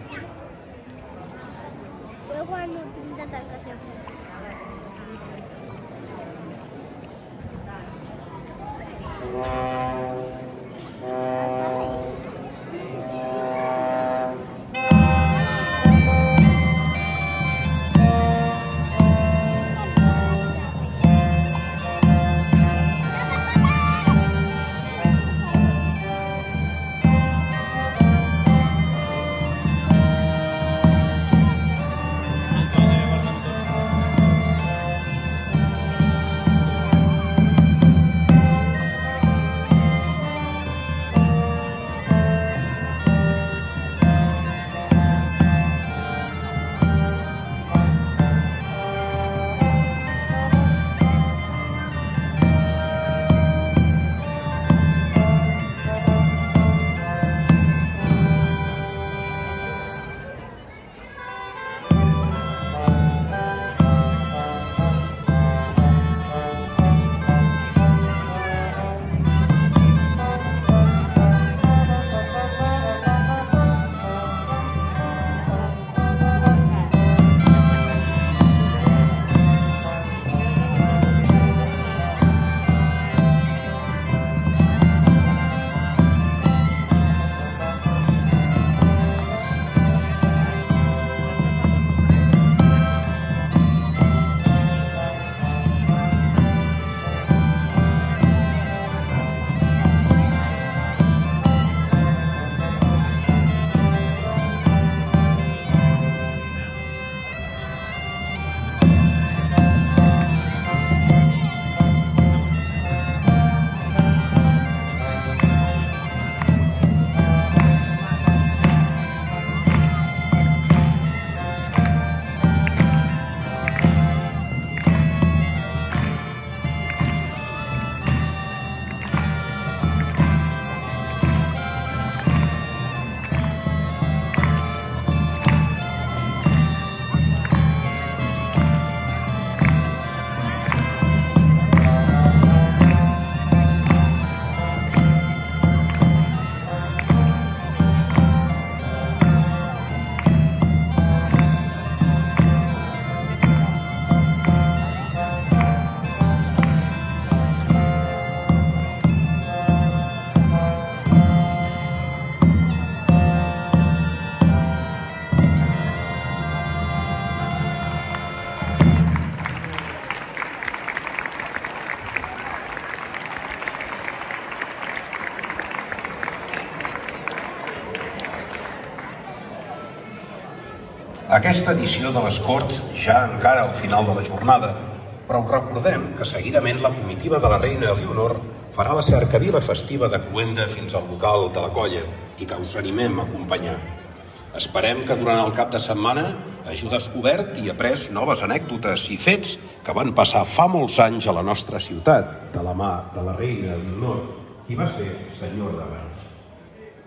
Aquesta edició de les Corts ja encara al final de la jornada, però us recordem que seguidament la comitiva de la reina Elionor farà la cercavila festiva de Cloenda fins al local de la colla i que us animem a acompanyar. Esperem que durant el cap de setmana hàgiu descobert i après noves anècdotes i fets que van passar fa molts anys a la nostra ciutat, de la mà de la reina Elionor, qui va ser senyor de Valls.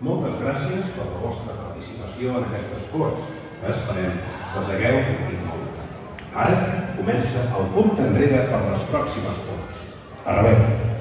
Moltes gràcies per la vostra participació en aquestes corts. Esperem que us hagueu divertit molt. Ara comença el compte enrere per les pròximes corts. A rebeu!